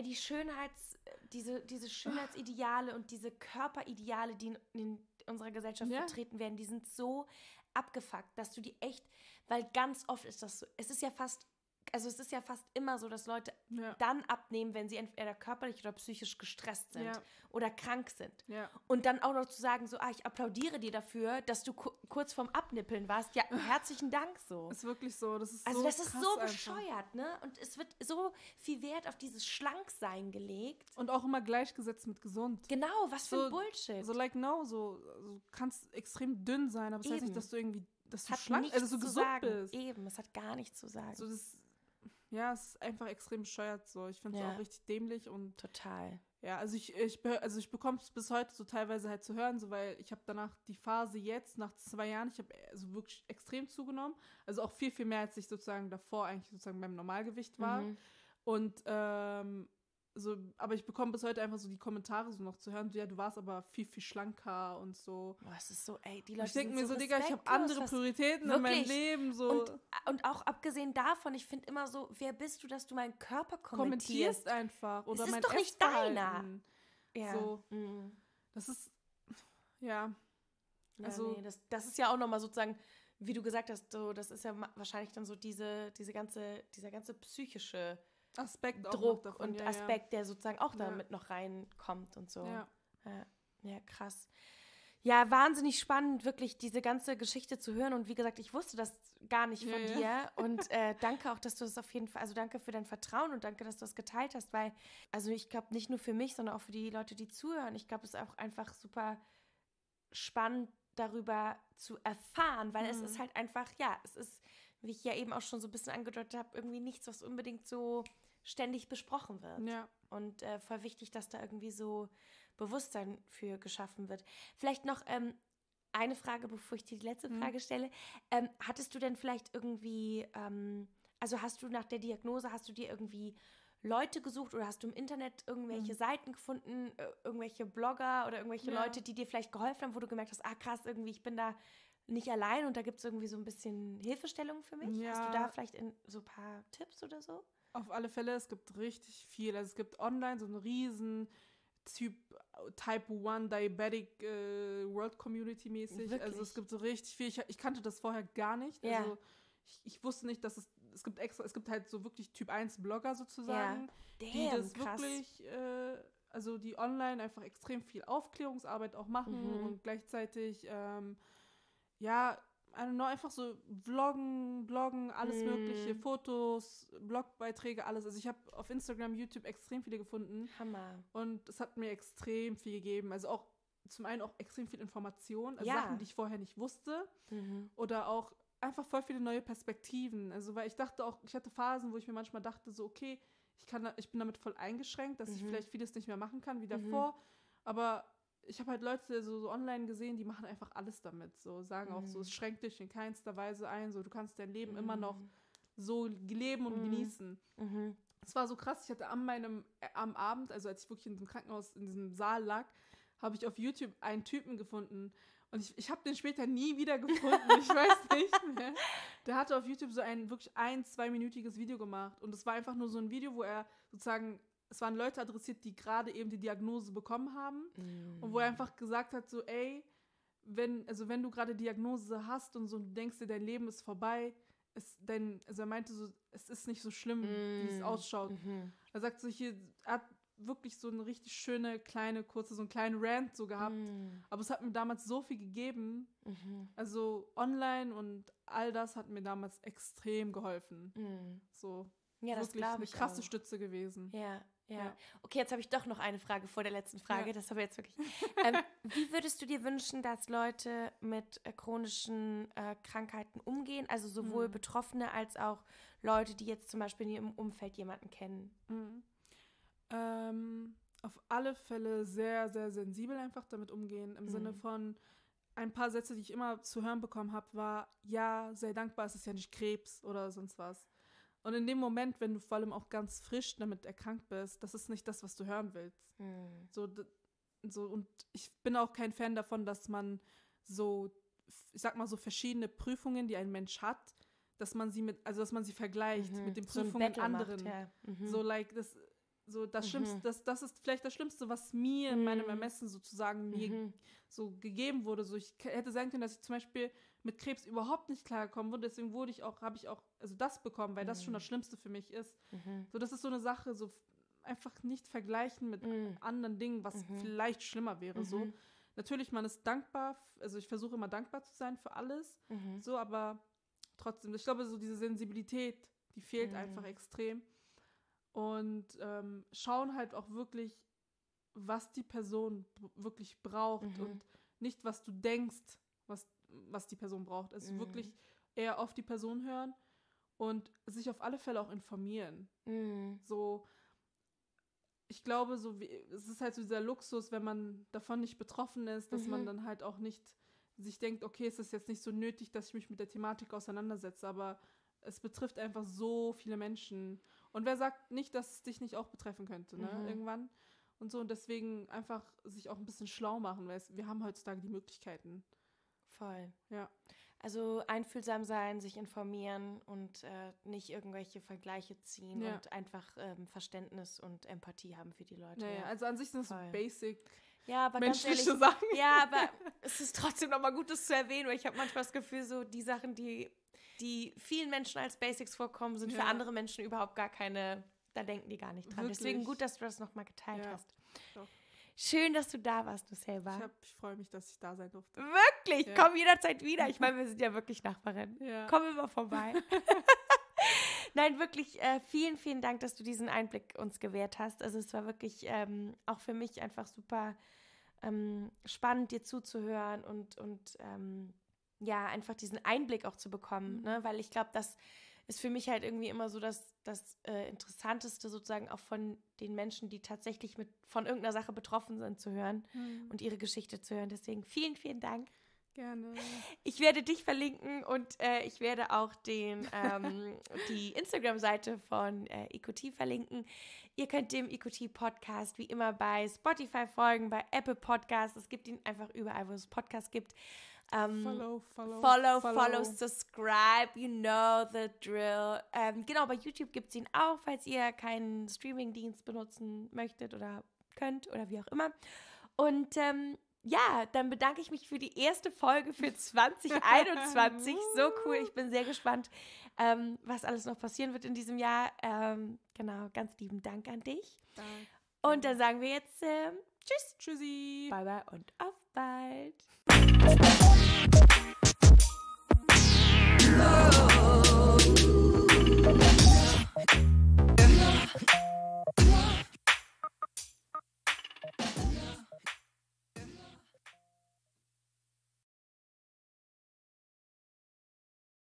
diese Schönheitsideale und diese Körperideale, die in unserer Gesellschaft vertreten werden, die sind so abgefuckt, dass du die echt, weil ganz oft ist das so, es ist ja fast immer so, dass Leute dann abnehmen, wenn sie entweder körperlich oder psychisch gestresst sind oder krank sind. Ja. Und dann auch noch zu sagen, so, ich applaudiere dir dafür, dass du kurz vorm Abnippeln warst. Ja, herzlichen Dank so. Ist wirklich so. Das ist also so das ist so einfach bescheuert, ne? Und es wird so viel Wert auf dieses Schlanksein gelegt. Und auch immer gleichgesetzt mit gesund. Genau, was für ein Bullshit. So du kannst extrem dünn sein, aber das heißt nicht, dass du irgendwie, dass du schlank, also so gesund bist. Eben, es hat gar nichts zu sagen. So es ist einfach extrem bescheuert so. Ich finde es auch richtig dämlich und total. Ja, also ich bekomme es bis heute so teilweise halt zu hören, so weil ich habe danach die Phase jetzt, nach 2 Jahren, ich habe also wirklich extrem zugenommen. Also auch viel, viel mehr, als ich sozusagen davor eigentlich sozusagen beim Normalgewicht war. Und aber ich bekomme bis heute einfach so die Kommentare so noch zu hören, so, ja, du warst aber viel, viel schlanker und so. Boah, es ist so, die Leute ich denke mir so, Digga, ich habe andere Prioritäten in meinem Leben. So. Und auch abgesehen davon, ich finde immer so, wer bist du, dass du meinen Körper kommentierst? Einfach. Oder es mein ist doch nicht deiner. Ja. So. Das ist, also, das ist ja auch nochmal sozusagen, wie du gesagt hast, so, das ist ja wahrscheinlich dann so dieser ganze psychische Aspekt Druck davon, und Aspekt, der sozusagen auch damit noch reinkommt und so. Ja. Ja, krass. Ja, wahnsinnig spannend, wirklich diese ganze Geschichte zu hören. Und wie gesagt, ich wusste das gar nicht von dir. Und danke auch, dass du das auf jeden Fall, also danke für dein Vertrauen und danke, dass du das geteilt hast, weil, also ich glaube, nicht nur für mich, sondern auch für die Leute, die zuhören, ich glaube, es ist auch einfach super spannend, darüber zu erfahren, weil es ist halt einfach, ja, es ist, wie ich ja eben auch schon so ein bisschen angedeutet habe, irgendwie nichts, was unbedingt so ständig besprochen wird. Ja. Und voll wichtig, dass da irgendwie so Bewusstsein für geschaffen wird. Vielleicht noch eine Frage, bevor ich dir die letzte Frage stelle. Hattest du denn vielleicht irgendwie, also hast du nach der Diagnose, hast du dir irgendwie Leute gesucht oder hast du im Internet irgendwelche Seiten gefunden, irgendwelche Blogger oder irgendwelche Leute, die dir vielleicht geholfen haben, wo du gemerkt hast, krass, irgendwie, ich bin da nicht allein und da gibt es irgendwie so ein bisschen Hilfestellung für mich? Ja. Hast du da vielleicht so ein paar Tipps oder so? Auf alle Fälle, es gibt richtig viel. Also es gibt online so einen riesen Type 1 Diabetic World Community mäßig. Wirklich? Also es gibt so richtig viel. Ich kannte das vorher gar nicht. Ja. Also ich wusste nicht, dass es gibt halt so wirklich Typ 1 Blogger sozusagen, die das krass. wirklich, also die online einfach extrem viel Aufklärungsarbeit auch machen und gleichzeitig, I don't know, einfach so Bloggen, alles mögliche, Fotos, Blogbeiträge, alles. Also ich habe auf Instagram, YouTube extrem viele gefunden. Hammer. Und es hat mir extrem viel gegeben. Also auch zum einen auch extrem viel Information, also Sachen, die ich vorher nicht wusste. Oder auch einfach voll viele neue Perspektiven. Also weil ich dachte auch, ich hatte Phasen, wo ich mir manchmal dachte, so okay, ich bin damit voll eingeschränkt, dass ich vielleicht vieles nicht mehr machen kann wie davor. Aber ich habe halt Leute so online gesehen, die machen einfach alles damit. So sagen auch so, es schränkt dich in keinster Weise ein. So, du kannst dein Leben immer noch so leben und genießen. Es war so krass. Ich hatte am Abend, also als ich wirklich in diesem Krankenhaus, in diesem Saal lag, habe ich auf YouTube einen Typen gefunden. Und ich habe den später nie wieder gefunden. Ich weiß nicht mehr. Der hatte auf YouTube so ein wirklich 1-2-minütiges Video gemacht. Und es war einfach nur so ein Video, wo er sozusagen, es waren Leute adressiert, die gerade eben die Diagnose bekommen haben. Und wo er einfach gesagt hat, so, ey, wenn du gerade Diagnose hast und so und du denkst dir, dein Leben ist vorbei, also er meinte so, es ist nicht so schlimm, wie es ausschaut. Er sagt so, er hat wirklich so eine richtig schöne, so einen kleinen Rant so gehabt. Aber es hat mir damals so viel gegeben. Also online und all das hat mir damals extrem geholfen. So, ja, das wirklich eine krasse auch. Stütze gewesen. Ja. Okay, jetzt habe ich doch noch eine Frage vor der letzten Frage. Das habe ich jetzt wirklich. Wie würdest du dir wünschen, dass Leute mit chronischen Krankheiten umgehen? Also sowohl Betroffene als auch Leute, die jetzt zum Beispiel in ihrem Umfeld jemanden kennen. Auf alle Fälle sehr, sehr sensibel einfach damit umgehen. Im Sinne von, ein paar Sätze, die ich immer zu hören bekommen habe, war, ja, sei dankbar, es ist ja nicht Krebs oder sonst was. Und in dem Moment, wenn du vor allem auch ganz frisch damit erkrankt bist, das ist nicht das, was du hören willst. Und ich bin auch kein Fan davon, dass man ich sag mal so verschiedene Prüfungen, die ein Mensch hat, dass man sie vergleicht mit den Prüfungen anderen. Das Schlimmste, das ist vielleicht das Schlimmste, was mir in meinem Ermessen sozusagen mir so gegeben wurde. So, ich hätte sagen können, dass ich zum Beispiel mit Krebs überhaupt nicht klargekommen wurde, deswegen habe ich auch das bekommen, weil das schon das Schlimmste für mich ist. So, das ist so eine Sache, so einfach nicht vergleichen mit anderen Dingen, was vielleicht schlimmer wäre. So, natürlich, man ist dankbar, also ich versuche immer dankbar zu sein für alles, so, aber trotzdem, ich glaube, so diese Sensibilität, die fehlt einfach extrem. Und schauen halt auch wirklich, was die Person wirklich braucht und nicht, was du denkst, was die Person braucht. Also wirklich eher auf die Person hören und sich auf alle Fälle auch informieren. So, ich glaube, es ist halt so dieser Luxus, wenn man davon nicht betroffen ist, dass man dann halt auch nicht sich denkt, okay, es ist jetzt nicht so nötig, dass ich mich mit der Thematik auseinandersetze, aber es betrifft einfach so viele Menschen. Und wer sagt nicht, dass es dich nicht auch betreffen könnte, ne? Irgendwann. Und so, und deswegen einfach sich auch ein bisschen schlau machen, weil wir haben heutzutage die Möglichkeiten. Voll. Ja. Also einfühlsam sein, sich informieren und nicht irgendwelche Vergleiche ziehen und einfach Verständnis und Empathie haben für die Leute. Ja. Also an sich sind es so basic aber menschliche Sachen. Ja, aber es ist trotzdem nochmal gut, das zu erwähnen, weil ich habe manchmal das Gefühl, so die Sachen, die vielen Menschen als Basics vorkommen, sind für andere Menschen überhaupt gar keine, da denken die gar nicht dran. Wirklich? Deswegen gut, dass du das nochmal geteilt hast. Doch. Schön, dass du da warst, Nusselba. Ich freue mich, dass ich da sein durfte. Wirklich? Ja. Komm jederzeit wieder. Ich meine, wir sind ja wirklich Nachbarinnen. Ja. Komm immer vorbei. Nein, wirklich vielen, vielen Dank, dass du diesen Einblick uns gewährt hast. Also es war wirklich auch für mich einfach super spannend, dir zuzuhören und ja, einfach diesen Einblick auch zu bekommen, ne? Weil ich glaube, das ist für mich halt irgendwie immer so das Interessanteste sozusagen auch von den Menschen, die tatsächlich von irgendeiner Sache betroffen sind, zu hören und ihre Geschichte zu hören. Deswegen vielen, vielen Dank. Gerne. Ich werde dich verlinken und ich werde auch die Instagram-Seite von EcoT verlinken. Ihr könnt dem EcoT-Podcast wie immer bei Spotify folgen, bei Apple Podcasts. Es gibt ihn einfach überall, wo es Podcasts gibt. Follow, subscribe, you know the drill. Genau, bei YouTube gibt es ihn auch, falls ihr keinen Streaming-Dienst benutzen möchtet oder könnt oder wie auch immer. Und ja, dann bedanke ich mich für die erste Folge für 2021. So cool, ich bin sehr gespannt, was alles noch passieren wird in diesem Jahr. Genau, ganz lieben Dank an dich. Danke. Und dann sagen wir jetzt tschüss. Tschüssi. Bye bye und auf bald.